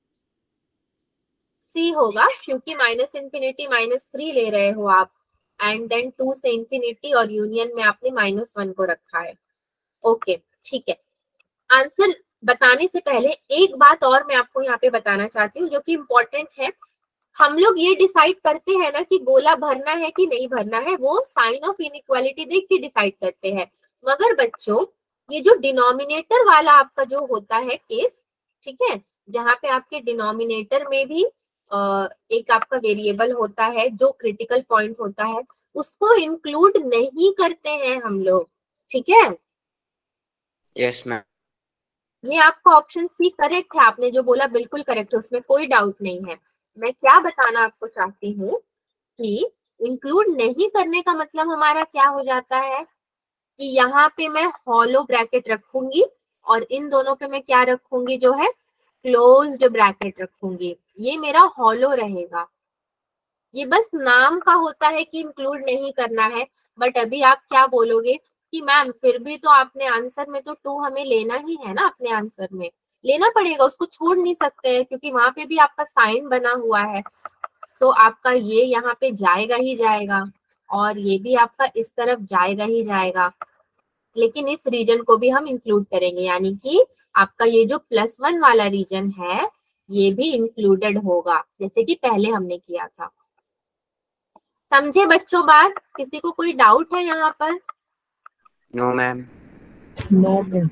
सी होगा, क्योंकि -∞ -3 ले रहे हो आप, एंड देन 2 से इंफिनिटी और यूनियन में आपने -1 को रखा है। ओके, ठीक है। आंसर बताने से पहले एक बात और मैं आपको यहाँ पे बताना चाहती हूँ जो कि इम्पोर्टेंट है। हम लोग ये डिसाइड करते हैं ना कि गोला भरना है कि नहीं भरना है, वो साइन ऑफ इनइक्वालिटी देख के डिसाइड करते हैं। मगर बच्चों, ये जो डिनोमिनेटर वाला आपका जो होता है केस, ठीक है, जहाँ पे आपके डिनोमिनेटर में भी एक आपका वेरिएबल होता है जो क्रिटिकल पॉइंट होता है, उसको इंक्लूड नहीं करते हैं हम लोग, ठीक है। Yes ma'am. ये आपका ऑप्शन सी करेक्ट है, आपने जो बोला बिल्कुल करेक्ट है, उसमें कोई डाउट नहीं है। मैं क्या बताना आपको चाहती हूँ कि इंक्लूड नहीं करने का मतलब हमारा क्या हो जाता है कि यहाँ पे मैं हॉलो ब्रैकेट रखूंगी और इन दोनों पे मैं क्या रखूंगी, जो है क्लोज्ड ब्रैकेट रखूंगी, ये मेरा हॉलो रहेगा। ये बस नाम का होता है कि इंक्लूड नहीं करना है, बट अभी आप क्या बोलोगे कि मैम फिर भी तो आपने आंसर में तो 2 हमें लेना ही है ना, अपने आंसर में लेना पड़ेगा, उसको छोड़ नहीं सकते हैं क्योंकि वहां पे भी आपका साइन बना हुआ है। सो आपका ये यहाँ पे जाएगा ही जाएगा और ये भी आपका इस तरफ जाएगा ही जाएगा, लेकिन इस रीजन को भी हम इंक्लूड करेंगे, यानी कि आपका ये जो +1 वाला रीजन है ये भी इंक्लूडेड होगा, जैसे कि पहले हमने किया था। समझे बच्चों बात? किसी को कोई डाउट है यहाँ पर? No ma'am. No ma'am.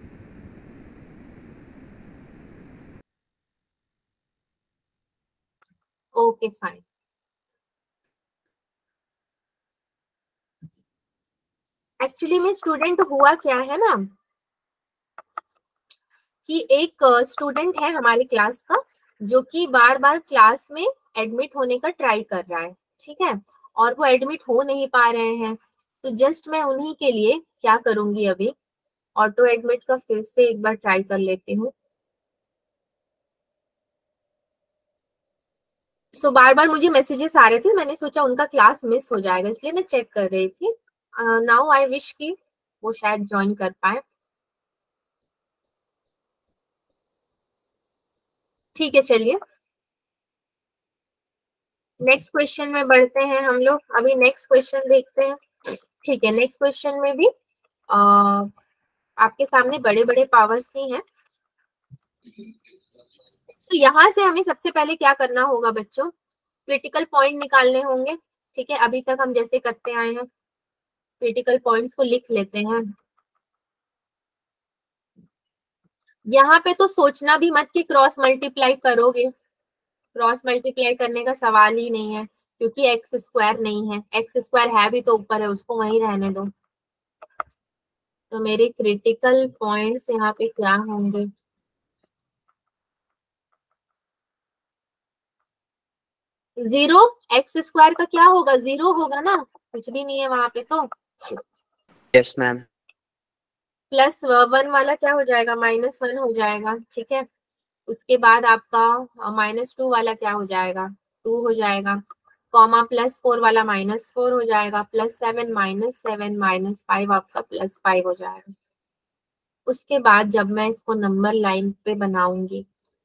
Okay fine. Actually में स्टूडेंट हुआ क्या है ना कि एक स्टूडेंट है हमारी क्लास का जो कि बार बार क्लास में एडमिट होने का ट्राई कर रहा है, ठीक है, और वो एडमिट हो नहीं पा रहे हैं। तो जस्ट मैं उन्हीं के लिए क्या करूंगी, अभी ऑटो एडमिट का फिर से एक बार ट्राई कर लेती हूँ। सो बार बार मुझे मैसेजेस आ रहे थे, मैंने सोचा उनका क्लास मिस हो जाएगा, इसलिए मैं चेक कर रही थी। नाउ आई विश कि वो शायद ज्वाइन कर पाए। ठीक है, चलिए नेक्स्ट क्वेश्चन में बढ़ते हैं हम लोग। अभी नेक्स्ट क्वेश्चन देखते हैं, ठीक है। नेक्स्ट क्वेश्चन में भी आपके सामने बड़े बड़े पावर्स ही हैं। तो यहाँ से हमें सबसे पहले क्या करना होगा बच्चों, क्रिटिकल पॉइंट निकालने होंगे, ठीक है। अभी तक हम जैसे करते आए हैं, क्रिटिकल पॉइंट्स को लिख लेते हैं। यहाँ पे तो सोचना भी मत कि क्रॉस मल्टीप्लाई करोगे, क्रॉस मल्टीप्लाई करने का सवाल ही नहीं है क्योंकि x² नहीं है, x² है भी तो ऊपर है, उसको वहीं रहने दो। तो मेरे क्रिटिकल पॉइंट्स यहाँ पे क्या होंगे, 0, x² का क्या होगा, 0 होगा ना, कुछ भी नहीं है वहां पे तो। Yes ma'am. +1 वाला क्या हो जाएगा, -1 हो जाएगा, ठीक है। उसके बाद आपका -2 वाला क्या हो जाएगा, 2 हो जाएगा, कॉमा +4 वाला -4 हो जाएगा, +7 -7 -5 आपका +5 हो जाएगा। उसके बाद जब मैं इसको नंबर लाइन पे बनाऊंगी,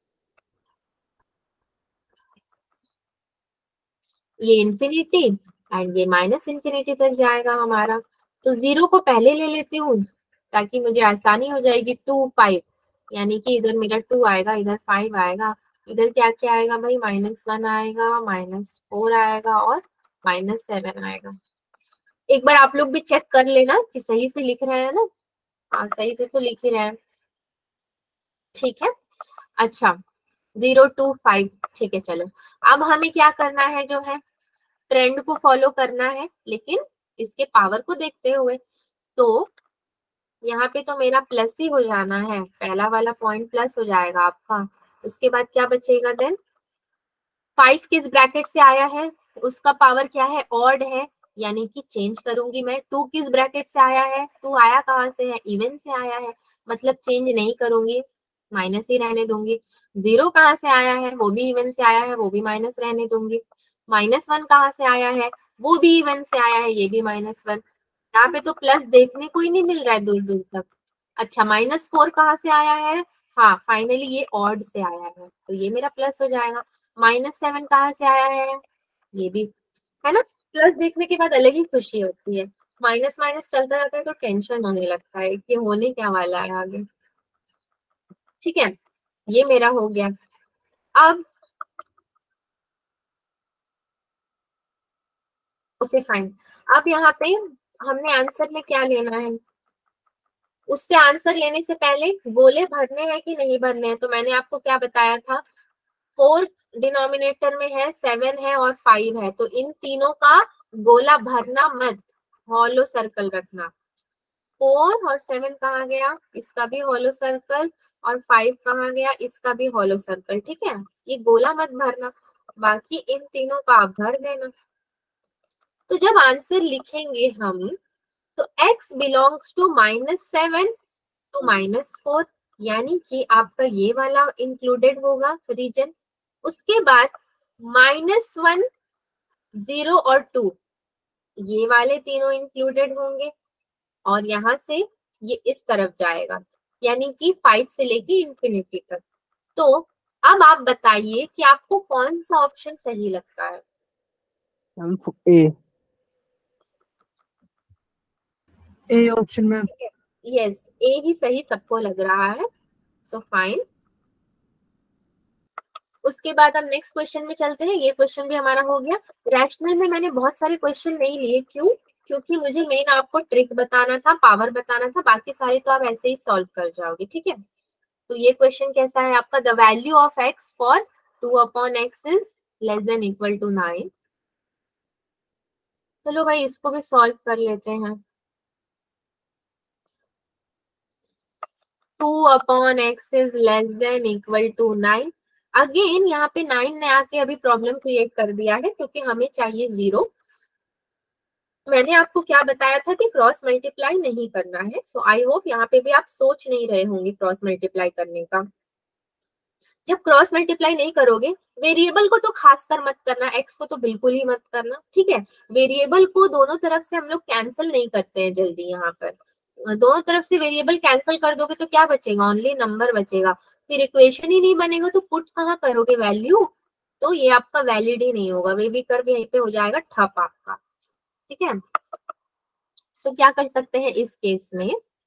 ये इंफिनिटी एंड ये -∞ तक जाएगा हमारा। तो 0 को पहले ले लेती हूँ ताकि मुझे आसानी हो जाएगी। 2 5 यानी कि इधर मेरा 2 आएगा, इधर 5 आएगा, इधर क्या क्या आएगा भाई, -1 आएगा, -4 आएगा और -7 आएगा। एक बार आप लोग भी चेक कर लेना कि सही से लिख रहे हैं ना। हाँ सही से तो लिख ही रहे हैं, ठीक है। अच्छा 0 to 5, ठीक है। चलो अब हमें क्या करना है, जो है ट्रेंड को फॉलो करना है, लेकिन इसके पावर को देखते हुए। तो यहाँ पे तो मेरा प्लस ही हो जाना है, पहला वाला पॉइंट प्लस हो जाएगा आपका। उसके बाद क्या बचेगा देन, 5 किस ब्रैकेट से आया है, उसका पावर क्या है, ऑड है, यानी कि चेंज करूंगी मैं। 2 किस ब्रैकेट से आया है, 2 आया कहाँ से है, इवन से आया है, मतलब चेंज नहीं करूंगी, माइनस ही रहने दूंगी। 0 कहाँ से आया है, वो भी इवन से आया है, वो भी माइनस रहने दूंगी। -1 कहाँ से आया है, वो भी इवन से आया है, ये भी -1। यहाँ पे तो प्लस देखने को ही नहीं मिल रहा है दूर दूर तक। अच्छा -4 कहाँ से आया है, हाँ फाइनली ये ऑड से आया है, तो ये मेरा प्लस हो जाएगा। -7 कहाँ से आया है, ये भी है ना। प्लस देखने के बाद अलग ही खुशी होती है, माइनस माइनस चलता जाता है तो टेंशन होने लगता है कि होने क्या वाला है आगे। ठीक है, ये मेरा हो गया। अब ओके फाइन, अब यहाँ पे हमने आंसर में क्या लेना है, उससे आंसर लेने से पहले गोले भरने हैं कि नहीं भरने हैं। तो मैंने आपको क्या बताया था, 4 डिनोमिनेटर में है, 7 है और 5 है, तो इन तीनों का गोला भरना मत, हॉलो सर्कल रखना। 4 और 7 कहाँ गया, इसका भी हॉलो सर्कल, और 5 कहाँ गया, इसका भी हॉलो सर्कल। ठीक है, ये गोला मत भरना, बाकी इन तीनों का आप भर देना। तो जब आंसर लिखेंगे हम, तो x बिलोंग्स टू -7 टू -4, यानी कि आपका ये वाला इंक्लूडेड होगा रीजन। उसके बाद -1, 0 और 2 ये वाले तीनों इंक्लूडेड होंगे, और यहाँ से ये इस तरफ जाएगा, यानी कि 5 से लेके इंफिनिटी तक। तो अब आप बताइए कि आपको कौन सा ऑप्शन सही लगता है। ए ऑप्शन में। यस, ए ही सही सबको लग रहा है, सो फाइन। उसके बाद हम नेक्स्ट क्वेश्चन में चलते हैं, ये क्वेश्चन भी हमारा हो गया। रैशनल में मैंने बहुत सारे क्वेश्चन नहीं लिए, क्यों, क्योंकि मुझे मेन आपको ट्रिक बताना था, पावर बताना था, बाकी सारे तो आप ऐसे ही सॉल्व कर जाओगे। ठीक है, तो ये क्वेश्चन कैसा है आपका, the value of x for 2/x is less than equal to 9। चलो भाई इसको भी सॉल्व कर लेते हैं। 2/x is less than equal to 9। Again यहाँ पे 9 ने आके अभी प्रॉब्लम क्रिएट कर दिया है, क्योंकि हमें चाहिए 0। मैंने आपको क्या बताया था कि क्रॉस मल्टीप्लाई नहीं करना है, सो आई होप यहाँ पे भी आप सोच नहीं रहे होंगे क्रॉस मल्टीप्लाई करने का। जब क्रॉस मल्टीप्लाई नहीं करोगे, वेरिएबल को तो खासकर मत करना, एक्स को तो बिल्कुल ही मत करना। ठीक है, वेरिएबल को दोनों तरफ से हम लोग कैंसिल नहीं करते हैं जल्दी। यहाँ पर दोनों तरफ से वेरिएबल कैंसिल कर दोगे तो क्या बचेगा, ओनली नंबर बचेगा, फिर इक्वेशन ही नहीं बनेगा, तो पुट कहाँ करोगे वैल्यू, तो ये आपका वैलिड ही नहीं होगा, वे भी कर यहीं पे हो जाएगा ठप आपका। ठीक है, सो क्या कर सकते हैं इस केस में,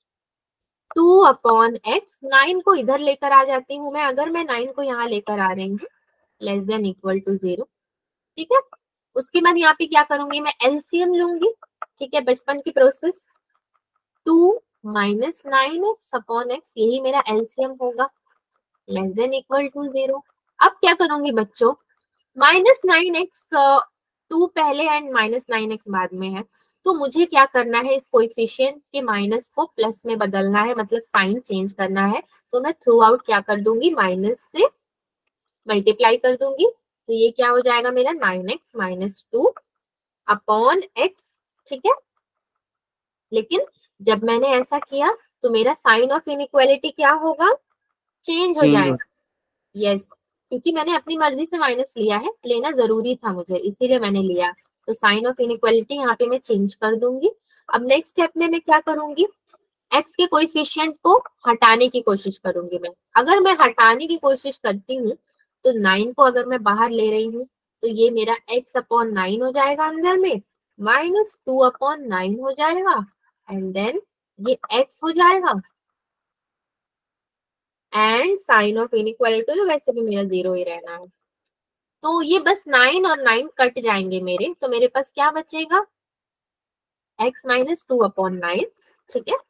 2/x, 9 को इधर लेकर आ जाती हूँ मैं, अगर मैं 9 को यहाँ लेकर आ रही हूँ लेस देन इक्वल टू 0। ठीक है, उसके बाद यहाँ पे क्या करूंगी, मैं एलसीएम लूंगी। ठीक है, बचपन की प्रोसेस, 2 - 9x/x, यही मेरा एलसीएम होगा, लेस देन इक्वल टू 0। अब क्या करूंगी बच्चों, -9x 2 पहले एंड -9x बाद में है, तो मुझे क्या करना है, इस कोएफिशिएंट के माइनस को प्लस में बदलना है, मतलब साइन चेंज करना है। तो मैं थ्रू आउट क्या कर दूंगी, माइनस से मल्टीप्लाई कर दूंगी, तो ये क्या हो जाएगा मेरा 9x - 2/x। ठीक है, लेकिन जब मैंने ऐसा किया तो मेरा साइन ऑफ इनइक्वालिटी क्या होगा, चेंज हो जाएगा। यस, क्योंकि मैंने अपनी मर्जी से माइनस लिया है, लेना जरूरी था मुझे, इसीलिए मैंने लिया। तो साइन ऑफ इनइक्वालिटी यहाँ पे मैं चेंज कर दूंगी। अब नेक्स्ट स्टेप में मैं क्या करूंगी, एक्स के कोएफिशिएंट को हटाने की कोशिश करूंगी मैं। अगर मैं हटाने की कोशिश करती हूँ तो 9 को अगर मैं बाहर ले रही हूँ, तो ये मेरा x/9 हो जाएगा अंदर में, -2/9 हो जाएगा, एंड देन ये x हो जाएगा, एंड साइन ऑफ इनइक्वालिटी तो वैसे भी मेरा 0 ही रहना है। तो ये बस 9 और 9 कट जाएंगे मेरे, तो मेरे पास क्या बचेगा, x माइनस 2/9, ठीक है,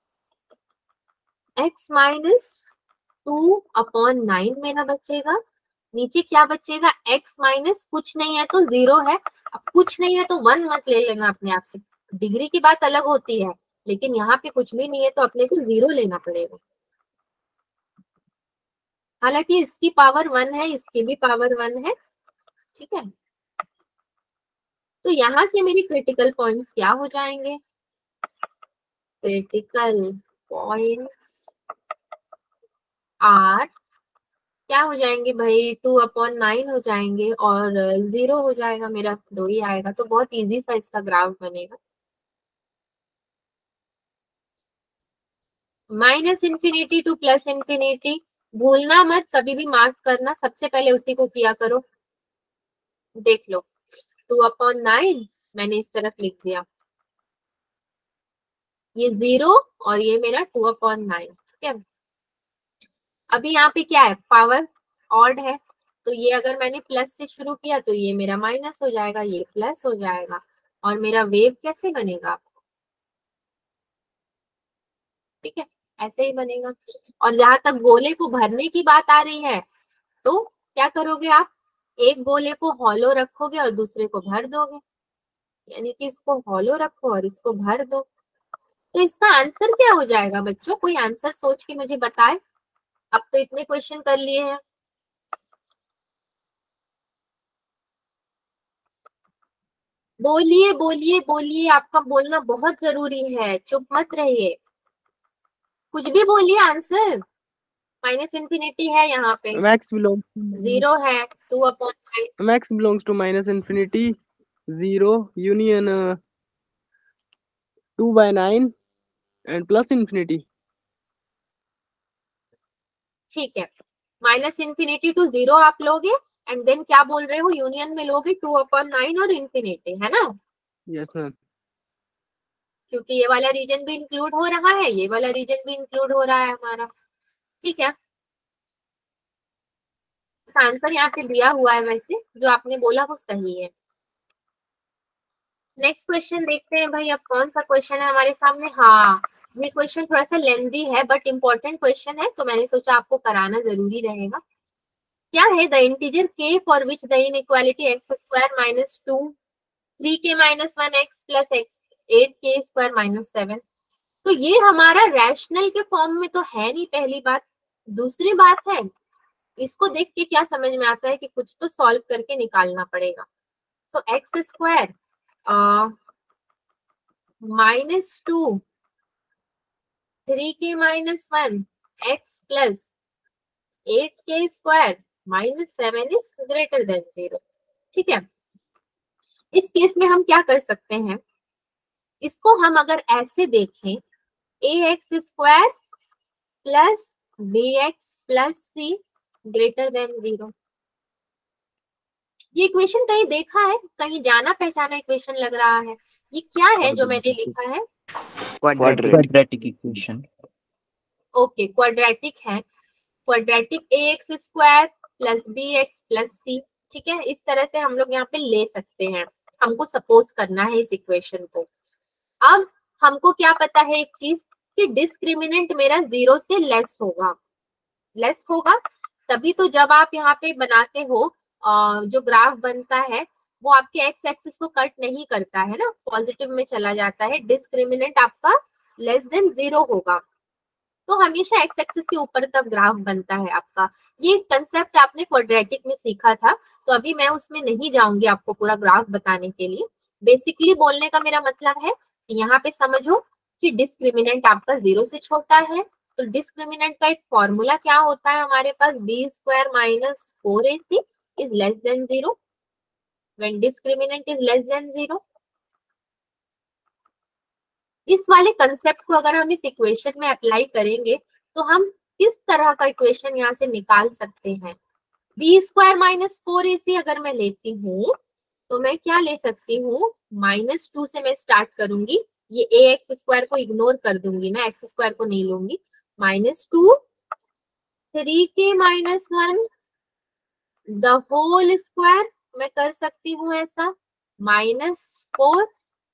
x माइनस 2/9 मेरा बचेगा। नीचे क्या बचेगा, x माइनस कुछ नहीं है तो 0 है। अब कुछ नहीं है तो 1 मत ले लेना अपने आप से, डिग्री की बात अलग होती है, लेकिन यहाँ पे कुछ भी नहीं है तो अपने को 0 लेना पड़ेगा। हालांकि इसकी पावर 1 है, इसकी भी पावर 1 है, ठीक है। तो यहाँ से मेरी क्रिटिकल पॉइंट्स क्या हो जाएंगे, क्रिटिकल पॉइंट्स आर क्या हो जाएंगे भाई, 2/9 हो जाएंगे और 0 हो जाएगा, मेरा 2 ही आएगा। तो बहुत इजी सा इसका ग्राफ बनेगा। Minus infinity to plus infinity, भूलना मत, कभी भी मार्क करना, सबसे पहले उसी को किया करो। देख लो 2/9 मैंने इस तरफ लिख दिया, ये 0 और ये मेरा 2/9, ठीक है। अभी यहाँ पे क्या है, पावर ऑड है, तो ये अगर मैंने प्लस से शुरू किया तो ये मेरा माइनस हो जाएगा, ये प्लस हो जाएगा, और मेरा वेव कैसे बनेगा, ठीक है, ऐसे ही बनेगा। और जहां तक गोले को भरने की बात आ रही है, तो क्या करोगे आप, एक गोले को हॉलो रखोगे और दूसरे को भर दोगे, यानी कि इसको हॉलो रखो और इसको भर दो। तो इसका आंसर क्या हो जाएगा बच्चों, कोई आंसर सोच के मुझे बताए। अब तो इतने क्वेश्चन कर लिए हैं, बोलिए बोलिए बोलिए, आपका बोलना बहुत जरूरी है, चुप मत रहिए, कुछ भी बोलिए आंसर। माइनस इन्फिनिटी है यहाँ पे, मैक्स बिलोंग्स टू 0 है, 2/9, max belongs to minus infinity, 0 union 2/9 and plus infinity. ठीक है, माइनस इन्फिनिटी टू 0 आप लोगे, एंड देन क्या बोल रहे हो, यूनियन में लोगे 2/9 और इन्फिनिटी, है ना। Yes ma'am. क्योंकि ये वाला रीजन भी इंक्लूड हो रहा है, ये वाला रीजन भी इंक्लूड हो रहा है हमारा, ठीक है। आंसर यहाँ पे दिया हुआ है, वैसे जो आपने बोला वो सही है। नेक्स्ट क्वेश्चन देखते हैं भाई, अब कौन सा क्वेश्चन है हमारे सामने। हाँ, ये क्वेश्चन थोड़ा सा लेंदी है बट इम्पोर्टेंट क्वेश्चन है, तो मैंने सोचा आपको कराना जरूरी रहेगा। क्या है, the integer k for which the inequality x² minus 2 3k minus 1x plus x 8k² minus 7। तो ये हमारा रैशनल के फॉर्म में तो है नहीं, पहली बात। दूसरी बात है, इसको देख के क्या समझ में आता है कि कुछ तो सॉल्व करके निकालना पड़ेगा। So x² minus 2 3k minus 1 x plus 8k² minus 7 is greater than 0, ठीक है। इस केस में हम क्या कर सकते हैं, इसको हम अगर ऐसे देखें, ax² plus bx plus c greater than 0। ये इक्वेशन कहीं देखा है, कहीं जाना पहचाना इक्वेशन लग रहा है। ये क्या है जो मैंने लिखा है, क्वाड्रेटिक इक्वेशन। ओके, क्वाड्रेटिक है, quadratic ax² plus bx plus c, ठीक है। इस तरह से हम लोग यहाँ पे ले सकते हैं, हमको सपोज करना है इस इक्वेशन को। अब हमको क्या पता है एक चीज, कि डिस्क्रिमिनेंट मेरा 0 से लेस होगा, लेस होगा तभी तो जब आप यहाँ पे बनाते हो जो ग्राफ बनता है वो आपके एक्स एक्सिस को कट नहीं करता है ना, पॉजिटिव में चला जाता है, डिस्क्रिमिनेंट आपका लेस देन 0 होगा, तो हमेशा एक्स एक्सिस के ऊपर तब ग्राफ बनता है आपका। ये कंसेप्ट आपने क्वाड्रेटिक में सीखा था, तो अभी मैं उसमें नहीं जाऊंगी आपको पूरा ग्राफ बताने के लिए। बेसिकली बोलने का मेरा मतलब है कि यहाँ पे समझो कि डिस्क्रिमिनेंट आपका 0 से छोटा है, तो डिस्क्रिमिनेंट का एक फॉर्मूला क्या होता है हमारे पास, b² minus 4ac is less than 0 when discriminant is less than 0। इस वाले कंसेप्ट को अगर हम इस इक्वेशन में अप्लाई करेंगे तो हम किस तरह का इक्वेशन यहाँ से निकाल सकते हैं, b² माइनस 4ac अगर मैं लेती हूँ तो मैं क्या ले सकती हूँ, -2 से मैं स्टार्ट करूंगी, ये ax² को इग्नोर कर दूंगी ना, x² को नहीं लूंगी, -2 3k minus 1 the whole square, मैं कर सकती हूँ ऐसा, -4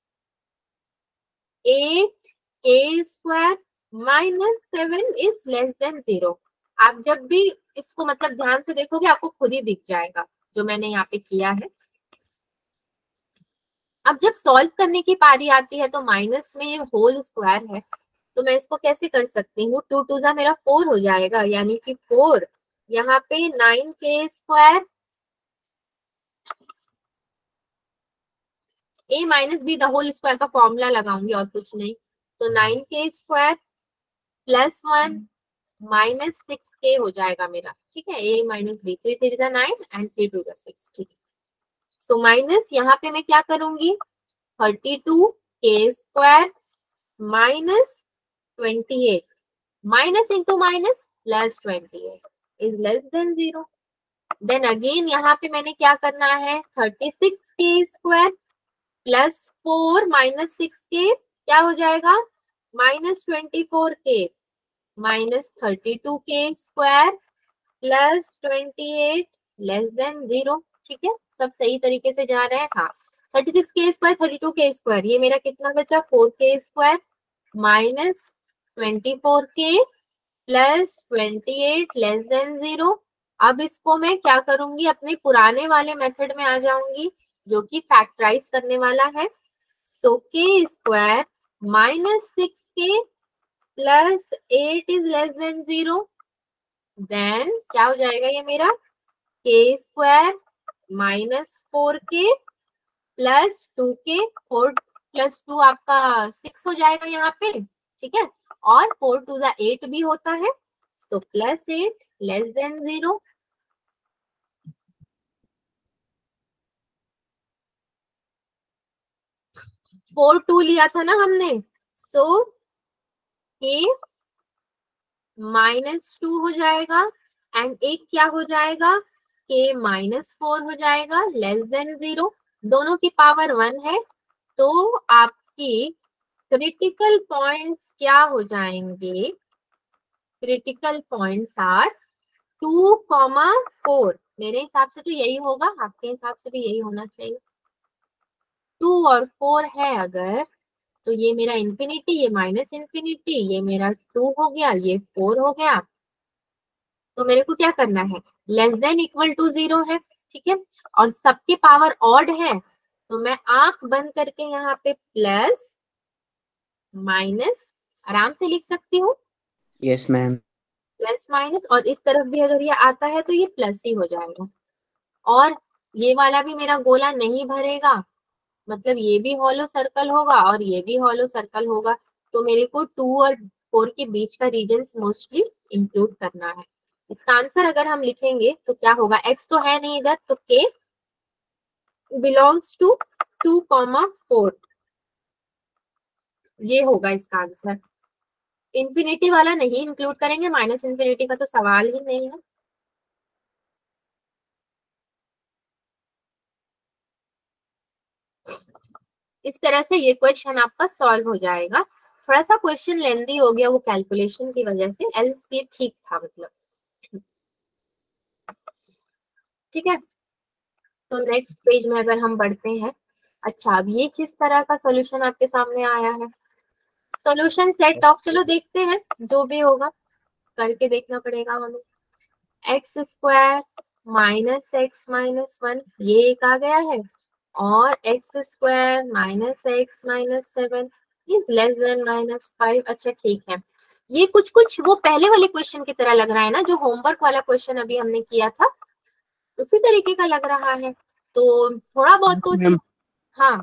8k square -7 is less than 0। आप जब भी इसको मतलब ध्यान से देखोगे आपको खुद ही दिख जाएगा जो मैंने यहाँ पे किया है। अब जब सॉल्व करने की पारी आती है तो माइनस में होल स्क्वायर है, तो मैं इसको कैसे कर सकती हूँ, 2 2 जा मेरा 4 हो जाएगा, यानी कि 4 यहाँ पे 9k square a minus b the whole square का फॉर्मूला लगाऊंगी और कुछ नहीं, तो 9k स्क्वायर प्लस 1 -6k हो जाएगा मेरा, ठीक है, a माइनस बी, 3 3 जा 9 एंड 3 2 जा 6, ठीक है। सो माइनस यहाँ पे मैं क्या करूंगी, 32k square minus 28, minus into minus plus 28 is less than 0। Then again यहाँ पे मैंने क्या करना है, 36k square plus 4 minus 6k क्या हो जाएगा, -24k minus 32k square plus 28 less than 0, ठीक है, सब सही तरीके से जा रहे हैं। हाँ, 36k स्क्वायर 32k स्क्वायर, ये मेरा कितना बचा, 4k square minus 24k plus 28 less than 0। अब इसको मैं क्या करूंगी, अपने पुराने वाले मेथड में आ जाऊंगी जो कि फैक्टराइज करने वाला है। So k square minus 6k plus 8 is less than 0, then क्या हो जाएगा ये मेरा, k square minus 4k plus 2k, 4 plus 2 आपका 6 हो जाएगा यहाँ पे, ठीक है, और 4 2 जा 8 भी होता है, so plus 8 less than 0। Four 2 लिया था ना हमने, सो k -2 हो जाएगा एंड एक क्या हो जाएगा, k -4 हो जाएगा लेस देन 0, दोनों की पावर 1 है, तो आपकी क्रिटिकल पॉइंट्स क्या हो जाएंगे, क्रिटिकल पॉइंट्स आर 2, 4, मेरे हिसाब से तो यही होगा, आपके हिसाब से भी यही होना चाहिए। 2 और 4 है अगर, तो ये मेरा इंफिनिटी, ये माइनस इंफिनिटी, ये मेरा 2 हो गया, ये 4 हो गया, तो मेरे को क्या करना है, लेस देन इक्वल टू 0 है, ठीक है, और सबके पावर ऑड है, तो मैं आंख बंद करके यहाँ पे प्लस माइनस आराम से लिख सकती हूँ, यस मैम। प्लस माइनस, और इस तरफ भी अगर ये आता है तो ये प्लस ही हो जाएगा, और ये वाला भी मेरा गोला नहीं भरेगा, मतलब ये भी हॉलो सर्कल होगा और ये भी हॉलो सर्कल होगा, तो मेरे को 2 और 4 के बीच का रीजन मोस्टली इंक्लूड करना है। इसका आंसर अगर हम लिखेंगे तो क्या होगा, x तो है नहीं इधर, तो k बिलोंग्स टू 2, 4, ये होगा इसका आंसर। इंफिनिटी वाला नहीं इंक्लूड करेंगे, माइनस इंफिनिटी का तो सवाल ही नहीं है। इस तरह से ये क्वेश्चन आपका सॉल्व हो जाएगा। थोड़ा सा क्वेश्चन लेंदी हो गया वो कैलकुलेशन की वजह से, एल्स ये ठीक था मतलब, ठीक है। तो नेक्स्ट पेज में अगर हम बढ़ते हैं, अच्छा अब ये किस तरह का सॉल्यूशन आपके सामने आया है, सॉल्यूशन सेट ऑफ, चलो देखते हैं, जो भी होगा करके देखना पड़ेगा हमें। X square minus x minus 1 ये एक आ गया है, और x square minus x minus 7 is less than -5। अच्छा ठीक है, ये कुछ कुछ वो पहले वाले क्वेश्चन की तरह लग रहा है ना, जो होमवर्क वाला क्वेश्चन अभी हमने किया था उसी तरीके का लग रहा है, तो थोड़ा बहुत तो हाँ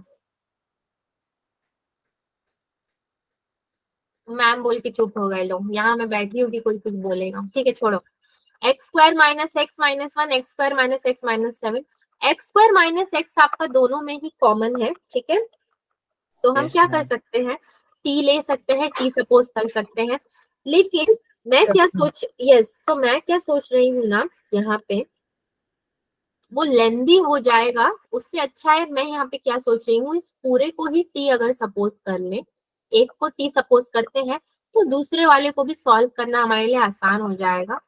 मैम बोल के चुप हो गए लोग, यहाँ मैं बैठी हूँ कि कोई कुछ बोलेगा, ठीक है छोड़ो। X square minus x minus 1, x square minus x minus 7, x square minus x आपका दोनों में ही कॉमन है, ठीक है, तो हम क्या कर सकते हैं, टी ले सकते हैं, टी सपोज कर सकते हैं, लेकिन मैं क्या सोच, तो मैं क्या सोच रही हूँ ना, यहाँ पे वो लेंदी हो जाएगा, उससे अच्छा है मैं यहाँ पे क्या सोच रही हूँ, इस पूरे को ही टी अगर सपोज कर ले, एक को टी सपोज करते हैं तो दूसरे वाले को भी सॉल्व करना हमारे लिए आसान हो जाएगा।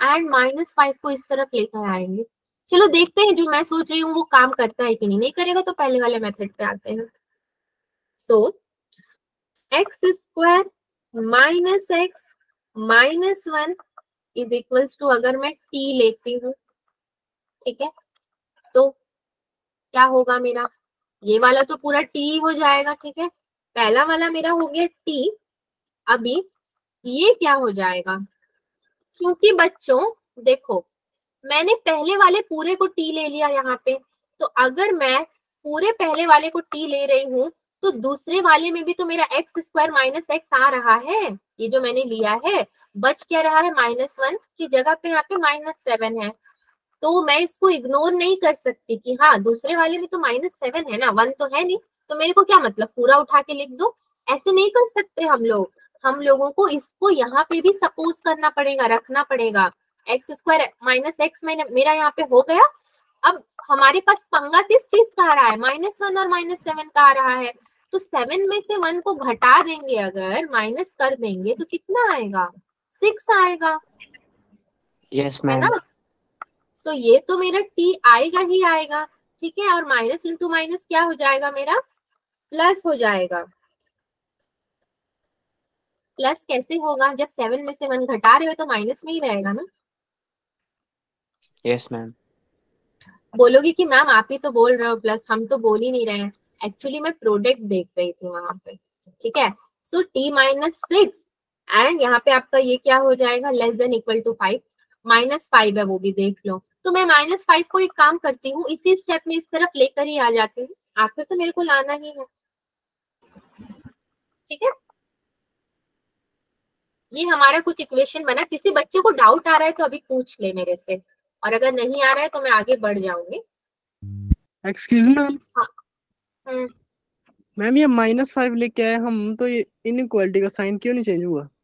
एंड -5 को इस तरफ लेकर आएंगे। चलो देखते हैं जो मैं सोच रही हूँ वो काम करता है कि नहीं करेगा, तो पहले वाले मेथड पे आते हैं। So x square minus x minus 1 is equals to, अगर मैं t लेती हूँ, ठीक है, तो क्या होगा मेरा, ये वाला तो पूरा t हो जाएगा, ठीक है, पहला वाला मेरा हो गया t। अभी ये क्या हो जाएगा, क्योंकि बच्चों देखो मैंने पहले वाले पूरे को t ले लिया यहाँ पे, तो अगर मैं पूरे पहले वाले को t ले रही हूँ तो दूसरे वाले में भी तो मेरा x स्क्वायर माइनस एक्स आ रहा है, ये जो मैंने लिया है, बच क्या रहा है, -1 की जगह पे यहाँ पे -7 है। तो मैं इसको इग्नोर नहीं कर सकती कि हाँ दूसरे वाले में तो -7 है ना, 1 तो है नहीं, तो मेरे को क्या मतलब पूरा उठा के लिख दो, ऐसे नहीं कर सकते हम लोग। हम लोगों को इसको यहाँ पे भी सपोज करना पड़ेगा, रखना पड़ेगा। एक्स स्क्वायर माइनस एक्स मेरा यहाँ पे हो गया। अब हमारे पास पंगा किस चीज का आ रहा है, -1 और -7 का आ रहा है, तो 7 में से 1 को घटा देंगे, अगर माइनस कर देंगे तो कितना आएगा, 6 आएगा। यस है मैम। ना, सो ये तो मेरा t आएगा ही आएगा, ठीक है, और माइनस इंटू माइनस क्या हो जाएगा, मेरा प्लस हो जाएगा। प्लस कैसे होगा, जब 7 में से 1 घटा रहे हो तो माइनस में ही रहेगा ना। Yes ma'am. बोलोगे कि मैम आप ही तो बोल रहे हो प्लस, हम तो बोल ही नहीं रहे हैं। एक्चुअली मैं प्रोडक्ट देख रही थी वहां पे, ठीक है। सो t -6 एंड यहाँ पे आपका ये क्या हो जाएगा, लेस देन इक्वल टू 5, -5 है वो भी देख लो। तो मैं -5 को एक काम करती हूँ, इसी स्टेप में इस तरफ लेकर ही आ जाती हूँ, आखिर तो मेरे को लाना ही है, ठीक है। ये हमारा कुछ इक्वेशन बना। किसी बच्चे को डाउट आ रहा है तो अभी पूछ ले मेरे से, और अगर नहीं आ रहा है तो मैं आगे बढ़ जाऊंगी। एक्सक्यूज मैम, हम्म, मैम ये -5 लेके आए हम, तो ये इनइक्वालिटी का साइन क्यों नहीं चेंज हुआ?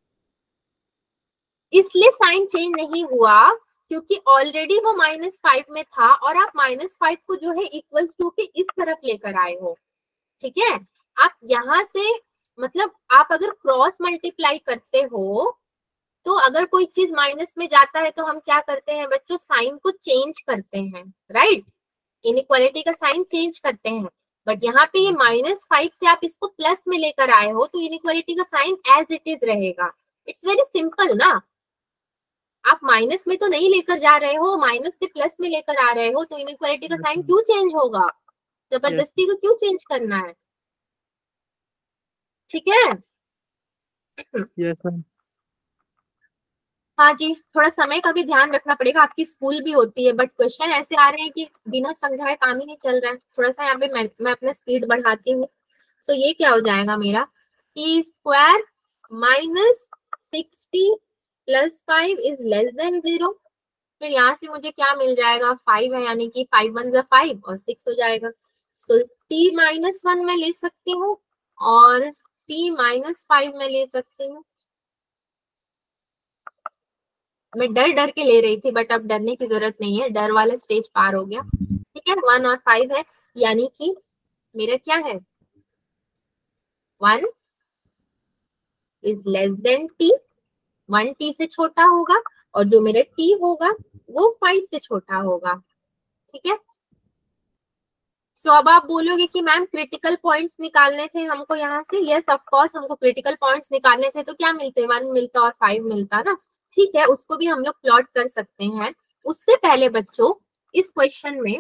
इसलिए साइन चेंज नहीं हुआ क्योंकि ऑलरेडी वो -5 में था, और आप -5 को जो है इक्वल्स टू के इस तरफ लेकर आए हो, ठीक है। आप यहाँ से मतलब आप अगर क्रॉस मल्टीप्लाई करते हो, तो अगर कोई चीज माइनस में जाता है तो हम क्या करते हैं बच्चों, साइन को चेंज करते हैं, राइट, इनइक्वालिटी का साइन चेंज करते हैं। बट यहाँ पे ये -5 से आप इसको प्लस में लेकर आए हो, तो इनइक्वालिटी का साइन एज इट इज रहेगा। इट्स वेरी सिंपल ना, आप माइनस में तो नहीं लेकर जा रहे हो, माइनस से प्लस में लेकर आ रहे हो, तो इनइक्वालिटी का साइन क्यों चेंज होगा, जबरदस्ती को क्यों चेंज करना है, ठीक है। Yes ma'am. हाँ जी, थोड़ा समय का भी ध्यान रखना पड़ेगा, आपकी स्कूल भी होती है, बट क्वेश्चन ऐसे आ रहे हैं कि बिना समझाए काम ही नहीं चल रहा है। थोड़ा सा यहाँ पे मैं अपना स्पीड बढ़ाती हूँ। सो ये क्या हो जाएगा मेरा, t square -60 + 5 is less than 0। फिर यहाँ से मुझे क्या मिल जाएगा, 5 है, यानी कि 5 1 = 5 और 6 हो जाएगा। सो t -1 में ले सकती हूँ और t -5 में ले सकती हूँ। मैं डर डर के ले रही थी, बट अब डरने की जरूरत नहीं है, डर वाला स्टेज पार हो गया, ठीक है। 1 और 5 है, यानी कि मेरा क्या है, 1 is less than t, 1 t से छोटा होगा, और जो मेरा t होगा वो 5 से छोटा होगा, ठीक है। सो अब आप बोलोगे कि मैम क्रिटिकल पॉइंट्स निकालने थे हमको यहाँ से, यस ऑफ कोर्स हमको क्रिटिकल पॉइंट्स निकालने थे, तो क्या मिलते, 1 मिलता और 5 मिलता ना, ठीक है, उसको भी हम लोग प्लॉट कर सकते हैं। उससे पहले बच्चों इस क्वेश्चन में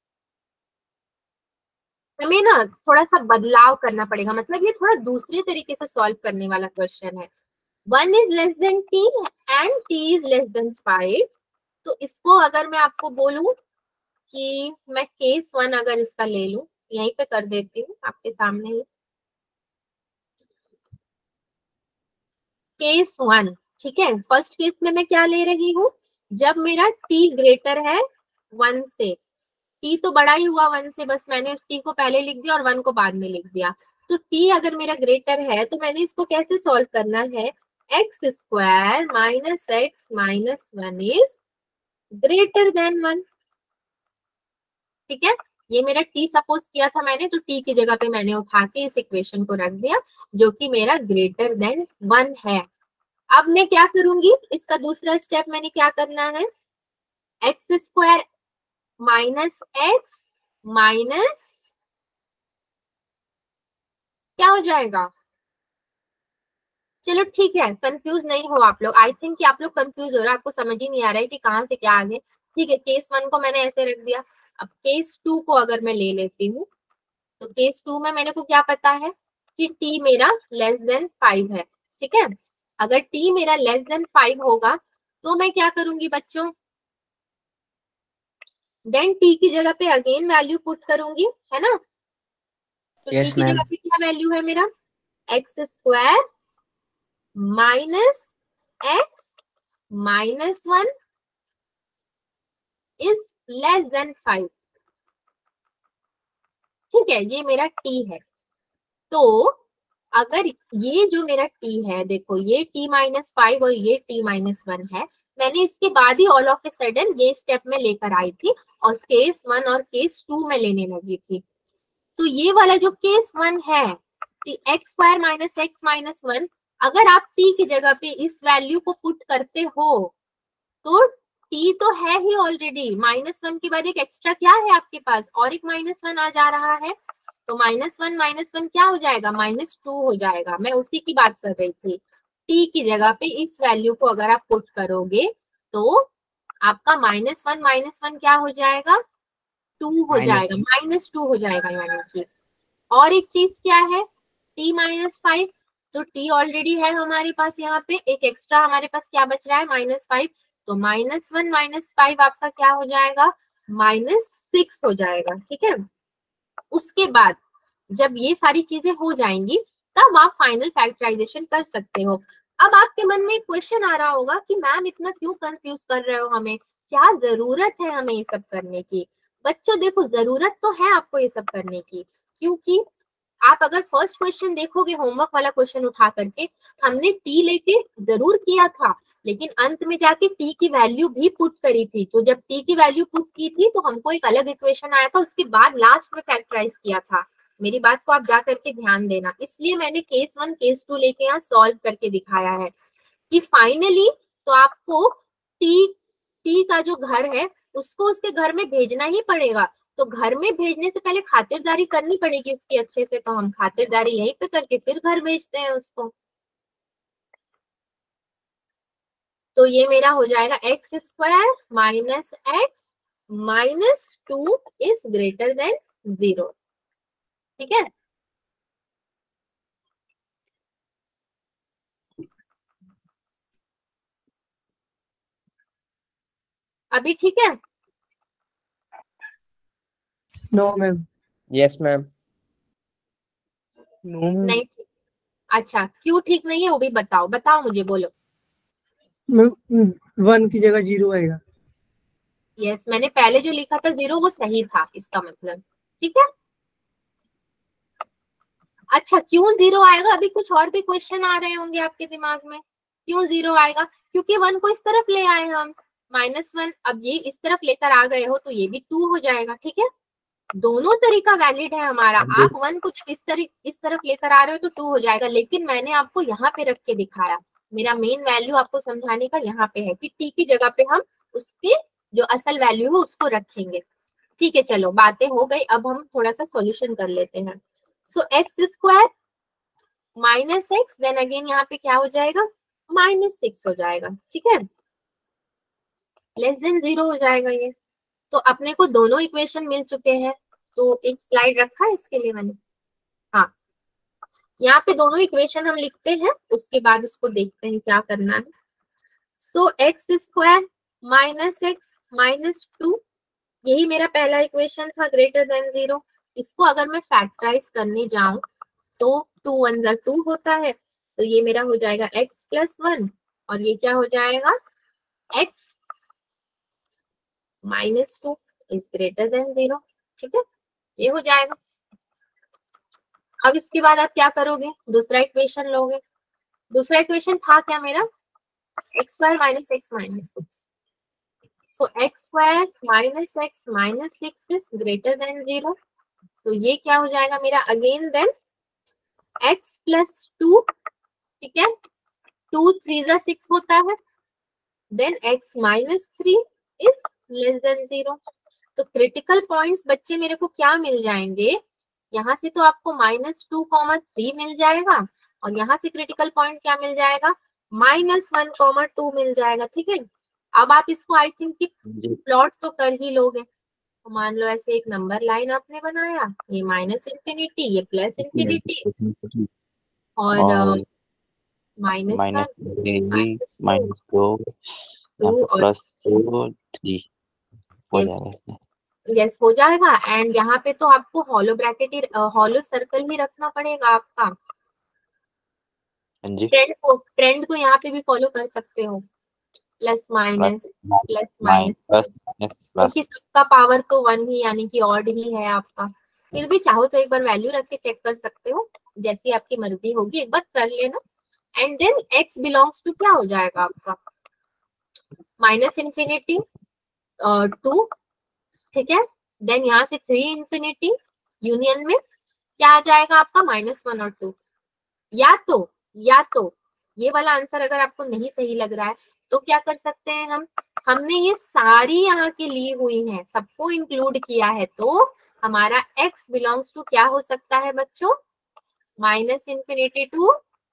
हमें ना थोड़ा सा बदलाव करना पड़ेगा, मतलब ये थोड़ा दूसरे तरीके से सॉल्व करने वाला क्वेश्चन है। 1 is less than t and t is less than 5, तो इसको अगर मैं आपको बोलूं कि मैं केस 1 अगर इसका ले लूं, यहीं पे कर देती हूँ आपके सामने ही, केस 1, ठीक है। फर्स्ट केस में मैं क्या ले रही हूँ, जब मेरा t ग्रेटर है 1 से, t तो बड़ा ही हुआ 1 से, बस मैंने t को पहले लिख दिया और 1 को बाद में लिख दिया। तो t अगर मेरा ग्रेटर है तो मैंने इसको कैसे सॉल्व करना है, x square -x -1 is greater than 1, ठीक है। ये मेरा t सपोज किया था मैंने, तो t की जगह पे मैंने उठा के इस इक्वेशन को रख दिया, जो कि मेरा ग्रेटर देन 1 है। अब मैं क्या करूंगी, इसका दूसरा स्टेप मैंने क्या करना है, x square minus x minus क्या हो जाएगा, चलो ठीक है, कंफ्यूज नहीं हो आप लोग। आई थिंक कि आप लोग कंफ्यूज हो रहा है, आपको समझ ही नहीं आ रहा है कि कहाँ से क्या आ गया। ठीक है, केस 1 को मैंने ऐसे रख दिया। अब केस 2 को अगर मैं ले लेती हूँ, तो केस 2 में मैंने को क्या पता है कि t मेरा लेस देन 5 है। ठीक है, अगर t मेरा लेस देन 5 होगा तो मैं क्या करूंगी बच्चों, देन t की जगह पे अगेन वैल्यू पुट करूंगी, है ना। तो यस t की मैम। जगह पे क्या वैल्यू है मेरा, x square minus x minus 1 is less than 5। ठीक है, ये मेरा t है। तो अगर ये जो मेरा t है, देखो ये t माइनस 5 और ये t माइनस 1 है, मैंने इसके बाद ही ऑल ऑफ ए सडन ये स्टेप में लेकर आई थी और केस 1 और केस 2 में लेने लगी थी। तो ये वाला जो केस 1 है, x square minus x minus 1, अगर आप t की जगह पे इस वैल्यू को पुट करते हो तो t तो है ही ऑलरेडी, माइनस 1 के बाद एक एक्स्ट्रा क्या है आपके पास, और एक माइनस 1 आ जा रहा है, तो माइनस वन क्या हो जाएगा, -2 हो जाएगा। मैं उसी की बात कर रही थी, t की जगह पे इस वैल्यू को अगर आप पुट करोगे तो आपका -1 क्या हो जाएगा, 2 हो जाएगा, -2 हो जाएगा यानी कि। और एक चीज क्या है, t माइनस 5, तो t ऑलरेडी है हमारे पास, यहाँ पे एक एक्स्ट्रा हमारे पास क्या बच रहा है, -5, तो -1 -5 आपका क्या हो जाएगा, -6 हो जाएगा। ठीक है, उसके बाद जब ये सारी चीजें हो जाएंगी तब आप फाइनल फैक्टराइजेशन कर सकते हो। अब आपके मन में क्वेश्चन आ रहा होगा कि मैम इतना क्यों कंफ्यूज कर रहे हो हमें, क्या जरूरत है हमें ये सब करने की। बच्चों देखो, जरूरत तो है आपको ये सब करने की, क्योंकि आप अगर फर्स्ट क्वेश्चन देखोगे होमवर्क वाला क्वेश्चन उठा करके, हमने टी लेके जरूर किया था, लेकिन अंत में जाके टी की वैल्यू भी पुट करी थी। तो जब टी की वैल्यू पुट की थी तो हमको एक अलग इक्वेशन आया था, उसके बाद लास्ट में फैक्टराइज किया था। मेरी बात को आप जा करके ध्यान देना, इसलिए मैंने केस 1 केस 2 लेके यहाँ सॉल्व करके दिखाया है कि फाइनली तो आपको टी टी का जो घर है उसको उसके घर में भेजना ही पड़ेगा। तो घर में भेजने से पहले खातिरदारी करनी पड़ेगी उसकी अच्छे से, तो हम खातिरदारी यहीं पे करके फिर घर भेजते हैं उसको। तो ये मेरा हो जाएगा x square minus x minus 2 is greater than 0। ठीक है, अभी ठीक है, नो मैम। Yes ma'am. नहीं ठीक, अच्छा क्यों ठीक नहीं है वो भी बताओ, बताओ मुझे, बोलो। मैम 1 की जगह 0 आएगा। यस, मैंने पहले जो लिखा था 0 वो सही था, इसका मतलब। ठीक है, अच्छा क्यों 0 आएगा, अभी कुछ और भी क्वेश्चन आ रहे होंगे आपके दिमाग में, क्यों 0 आएगा, क्योंकि 1 को इस तरफ ले आए हम, -1, अब ये इस तरफ लेकर आ गए हो तो ये भी 2 हो जाएगा। ठीक है, दोनों तरीका वैलिड है हमारा, आप 1 को जब इस तरफ लेकर आ रहे हो तो 2 हो जाएगा, लेकिन मैंने आपको यहाँ पे रख के दिखाया, मेरा मेन वैल्यू आपको समझाने का यहाँ पे है कि t की जगह पे हम उसके जो असल वैल्यू है उसको रखेंगे। ठीक है, चलो बातें हो गई, अब हम थोड़ा सा सॉल्यूशन कर लेते हैं। So x square minus x, then again यहाँ पे क्या हो जाएगा, -6 हो जाएगा। ठीक है, लेस देन 0 हो जाएगा ये। तो अपने को दोनों इक्वेशन मिल चुके हैं, तो एक स्लाइड रखा है इसके लिए मैंने, हाँ यहाँ पे दोनों इक्वेशन हम लिखते हैं, उसके बाद उसको देखते हैं क्या करना है। So x square minus x minus 2, यही मेरा पहला इक्वेशन था, ग्रेटर देन 0। इसको अगर मैं फैक्टराइज करने जाऊं तो 2 1 जा 2 होता है, तो ये मेरा हो जाएगा x + 1 और ये क्या हो जाएगा, x - 2 इज ग्रेटर देन 0। ठीक है, ये हो जाएगा। अब इसके बाद आप क्या करोगे, दूसरा इक्वेशन लोगे। दूसरा इक्वेशन था क्या मेरा, x² - x - 6, so x² - x - 6 is greater than 0। So ये क्या हो जाएगा मेरा, अगेन देन x + 2, ठीक है, 2 3 6 होता है, then x minus 3 is less than 0। तो क्रिटिकल पॉइंट्स बच्चे मेरे को क्या मिल जाएंगे, यहाँ से तो आपको -2, 3 मिल जाएगा, और यहाँ से क्रिटिकल पॉइंट क्या मिल जाएगा, -1, 2 मिल जाएगा। ठीक है, अब आप इसको आई थिंक कि प्लॉट तो कर ही लोगे। तो मान लो ऐसे एक नंबर लाइन आपने बनाया, ये -इंफिनिटी, ये +इंफिनिटी, और -1, -2 और +2 3 हो Yes. जाएगा। यस हो जाएगा। एंड यहाँ पे तो आपको हॉलो ब्रैकेट ही, हॉलो सर्कल ही रखना पड़ेगा आपका। ट्रेंड को यहाँ पे भी फॉलो कर सकते हो, प्लस माइनस प्लस माइनस, क्योंकि सबका पावर तो 1 ही यानी कि ऑड ही है आपका। फिर भी चाहो तो एक बार वैल्यू रख के चेक कर सकते हो, जैसी आपकी मर्जी होगी, एक बार कर लेना। And then x belongs to क्या हो जाएगा आपका, -इंफिनिटी 2, ठीक है। देन यहाँ से 3 इंफिनिटी, यूनियन में क्या आ जाएगा आपका, -1 और 2। या तो ये वाला आंसर अगर आपको नहीं सही लग रहा है तो क्या कर सकते हैं हमने ये सारी यहाँ की ली हुई हैं, सबको इंक्लूड किया है, तो हमारा x बिलोंग्स टू क्या हो सकता है बच्चों, -इंफिनिटी टू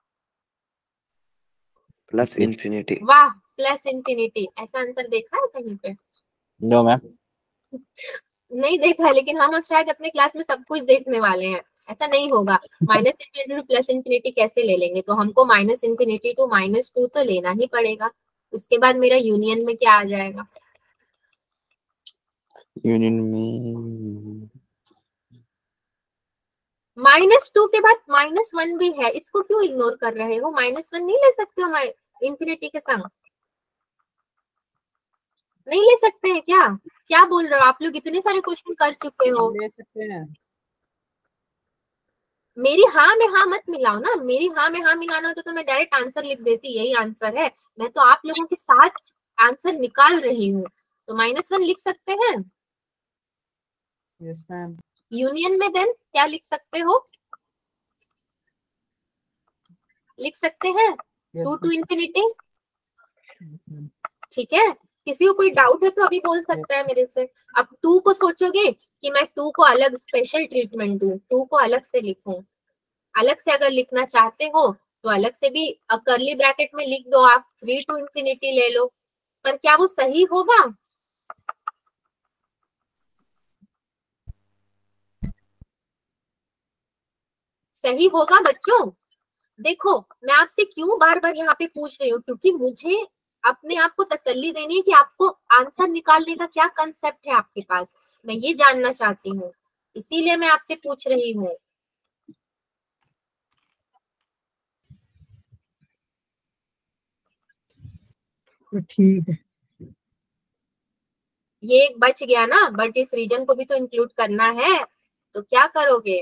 +इंफिनिटी। वाह, +इंफिनिटी। ऐसा आंसर देखा है कहीं पे? नो मैम, नहीं देखा है, लेकिन हम शायद अपने क्लास में सब कुछ देखने वाले हैं। ऐसा नहीं होगा, -इंफिनिटी टू +इंफिनिटी कैसे ले लेंगे, तो हमको -इंफिनिटी टू -2 तो लेना ही पड़ेगा। उसके बाद मेरा यूनियन में क्या आ जाएगा, यूनियन में -2 के बाद -1 भी है, इसको क्यों इग्नोर कर रहे हो? -1 नहीं ले सकते हो इंफिनिटी के संग, नहीं ले सकते हैं क्या? क्या बोल रहे हो आप लोग, इतने सारे क्वेश्चन कर चुके हो। ले सकते हैं। मेरी हाँ में हाँ मत मिलाओ ना, मेरी हाँ में हाँ मिलाना होता तो मैं डायरेक्ट आंसर लिख देती, यही आंसर है। मैं तो आप लोगों के साथ आंसर निकाल रही हूँ, तो -1 लिख सकते हैं। Yes ma'am. यूनियन में देन क्या लिख सकते हो, लिख सकते हैं 2 टू इंफिनिटी, ठीक है। किसी को कोई डाउट है तो अभी बोल सकता है मेरे से। अब 2 को सोचोगे कि मैं 2 को अलग स्पेशल ट्रीटमेंट दूं, 2 को अलग से लिखूं, अलग से अगर लिखना चाहते हो तो अलग से भी कर्ली ब्रैकेट में लिख दो आप, 3 टू इंफिनिटी ले लो, पर क्या वो सही होगा? सही होगा बच्चों? देखो मैं आपसे क्यों बार बार यहाँ पे पूछ रही हूँ, क्योंकि मुझे अपने आप को तसल्ली देनी है कि आपको आंसर निकालने का क्या कंसेप्ट है आपके पास, मैं ये जानना चाहती हूँ, इसीलिए मैं आपसे पूछ रही हूँ। ठीक है, ये एक बच गया ना, बट इस रीजन को भी तो इंक्लूड करना है, तो क्या करोगे?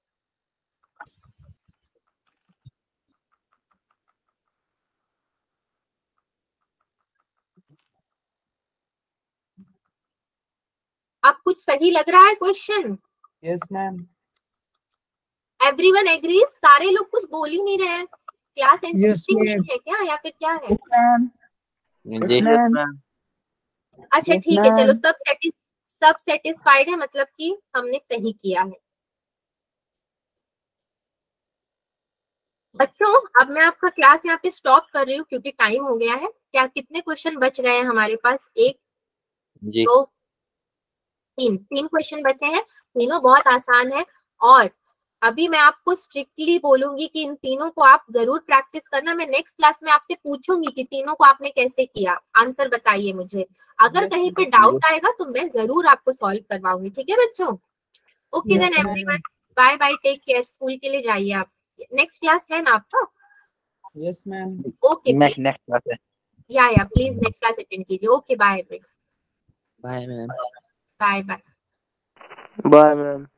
अब कुछ सही लग रहा है question? Yes ma'am. Everyone agrees? सारे लोग कुछ बोल ही नहीं रहे हैं, क्लास इंटरेस्टिंग नहीं है क्या, या फिर क्या है? अच्छा ठीक है, चलो सब सेटिस्फाइड है, मतलब कि हमने सही किया है। बच्चों अब मैं आपका क्लास यहाँ पे स्टॉप कर रही हूँ क्योंकि टाइम हो गया है। क्या कितने क्वेश्चन बच गए हैं हमारे पास? 1 2 3 क्वेश्चन बचे हैं, तीनों बहुत आसान है। और अभी मैं आपको स्ट्रिक्टली बोलूंगी कि इन तीनों को आप जरूर प्रैक्टिस करना। मैं नेक्स्ट क्लास में आपसे पूछूंगी कि तीनों को आपने कैसे किया, आंसर बताइए मुझे। अगर कहीं पे डाउट आएगा तो मैं जरूर आपको सॉल्व करवाऊंगी, ठीक है बच्चों? Okay then everyone, bye bye, take care, school के लिए जाइए आप। नेक्स्ट क्लास है ना आपका? Yes ma'am. Okay next class है। या प्लीज नेक्स्ट क्लास अटेंड कीजिए। Okay bye everyone, bye ma'am. Bye bye. Bye ma'am.